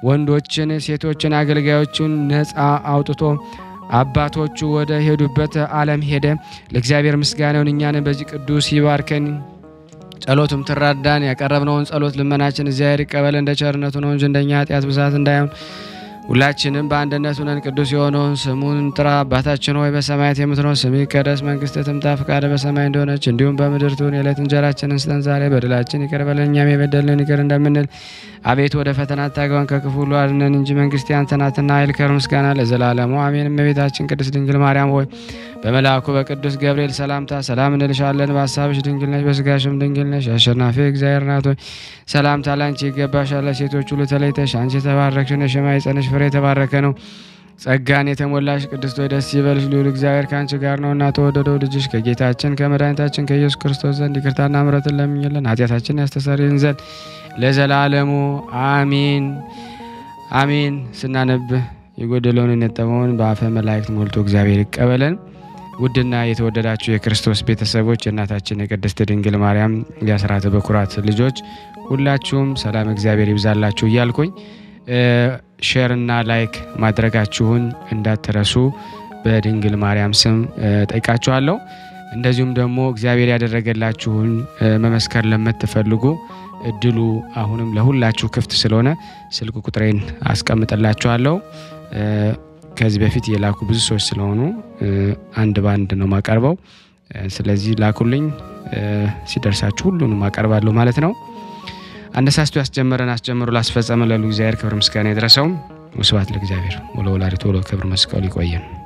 ወንዶችን ሴቶችን አገልጋዮቹን ነፃ አውጥቶ አባቶቹ ወደ ሄዱበት ዓለም ሄደ። ለእግዚአብሔር ምስጋናውን እኛን በዚህ ቅዱስ ይባርከን ጸሎቱም ትራዳን። ያቀረብነውን ጸሎት ልመናችን እግዚአብሔር ይቀበል እንደ ቸርነቱ ነው እንጂ እንደኛ ኃጢአት ብዛት እንዳይሆን ሁላችንም በአንድነት ሆነን ቅዱስ የሆነውን ስሙን እንጥራ። አባታችን ሆይ በሰማያት የምትኖር ስምህ ይቀደስ፣ መንግስትህ ትምጣ፣ ፈቃድህ በሰማይ እንደሆነች እንዲሁም በምድር ትሁን። የዕለት እንጀራችንን ስጠን ዛሬ፣ በደላችን ይቅር በለን እኛም የበደልንን ይቅር እንደምንል። አቤቱ ወደ ፈተና አታግባን ከክፉ ሁሉ አድነን እንጂ መንግስት ያንተ ናትና ኃይል፣ ክብር፣ ምስጋና ለዘላለሙ አሜን። እመቤታችን ቅድስት ድንግል ማርያም ሆይ በመልአኩ በቅዱስ ገብርኤል ሰላምታ ሰላም እንልሻለን። በሐሳብሽ ድንግል ነሽ፣ በስጋሽም ድንግል ነሽ። አሸናፊ እግዚአብሔር ናት ሆይ ሰላምታ ላንቺ ይገባሻል። ሴቶች ሁሉ ተለይተሽ አንቺ የተባረክሽ ነሽ፣ የማኅፀንሽ ፍሬ የተባረከ ነው። ጸጋን የተሞላሽ ቅድስት ሆይ ደስ ይበልሽ፣ ልዑል እግዚአብሔር ከአንቺ ጋር ነውና ተወደደው ልጅሽ ከጌታችን ከመድኃኒታችን ከኢየሱስ ክርስቶስ ዘንድ ይቅርታና ምሕረትን ለምኝልን ኃጢአታችንን ያስተሰርይልን ዘንድ ለዘላለሙ አሜን አሜን። ስናነብ የጎደለውን የነጠበውን በአፈ መላእክት ሞልቶ እግዚአብሔር ይቀበለን። ውድና የተወደዳችሁ የክርስቶስ ቤተሰቦች የእናታችን የቅድስት ድንግል ማርያም የአስራተ በኩራት ልጆች ሁላችሁም ሰላም እግዚአብሔር ይብዛላችሁ እያልኩኝ ሼርና ላይክ ማድረጋችሁን እንዳትረሱ በድንግል ማርያም ስም ጠይቃችኋለሁ። እንደዚሁም ደግሞ እግዚአብሔር ያደረገላችሁን መመስከር ለምትፈልጉ እድሉ አሁንም ለሁላችሁ ክፍት ስለሆነ ስልክ ቁጥሬን አስቀምጥላችኋለሁ። ከዚህ በፊት የላኩ ብዙ ሰዎች ስለሆኑ አንድ ባንድ ነው ማቀርበው። ስለዚህ ላኩልኝ፣ ሲደርሳችሁ ሁሉንም አቀርባለሁ ማለት ነው። አነሳስቶ ያስጀመረን አስጀምሮ ላስፈጸመ ለሉ እግዚአብሔር ክብር ምስጋና ይድረሰው። ወስብሐት ለእግዚአብሔር ወለወላዲቱ ወለክብር መስቀሉ። ይቆየን።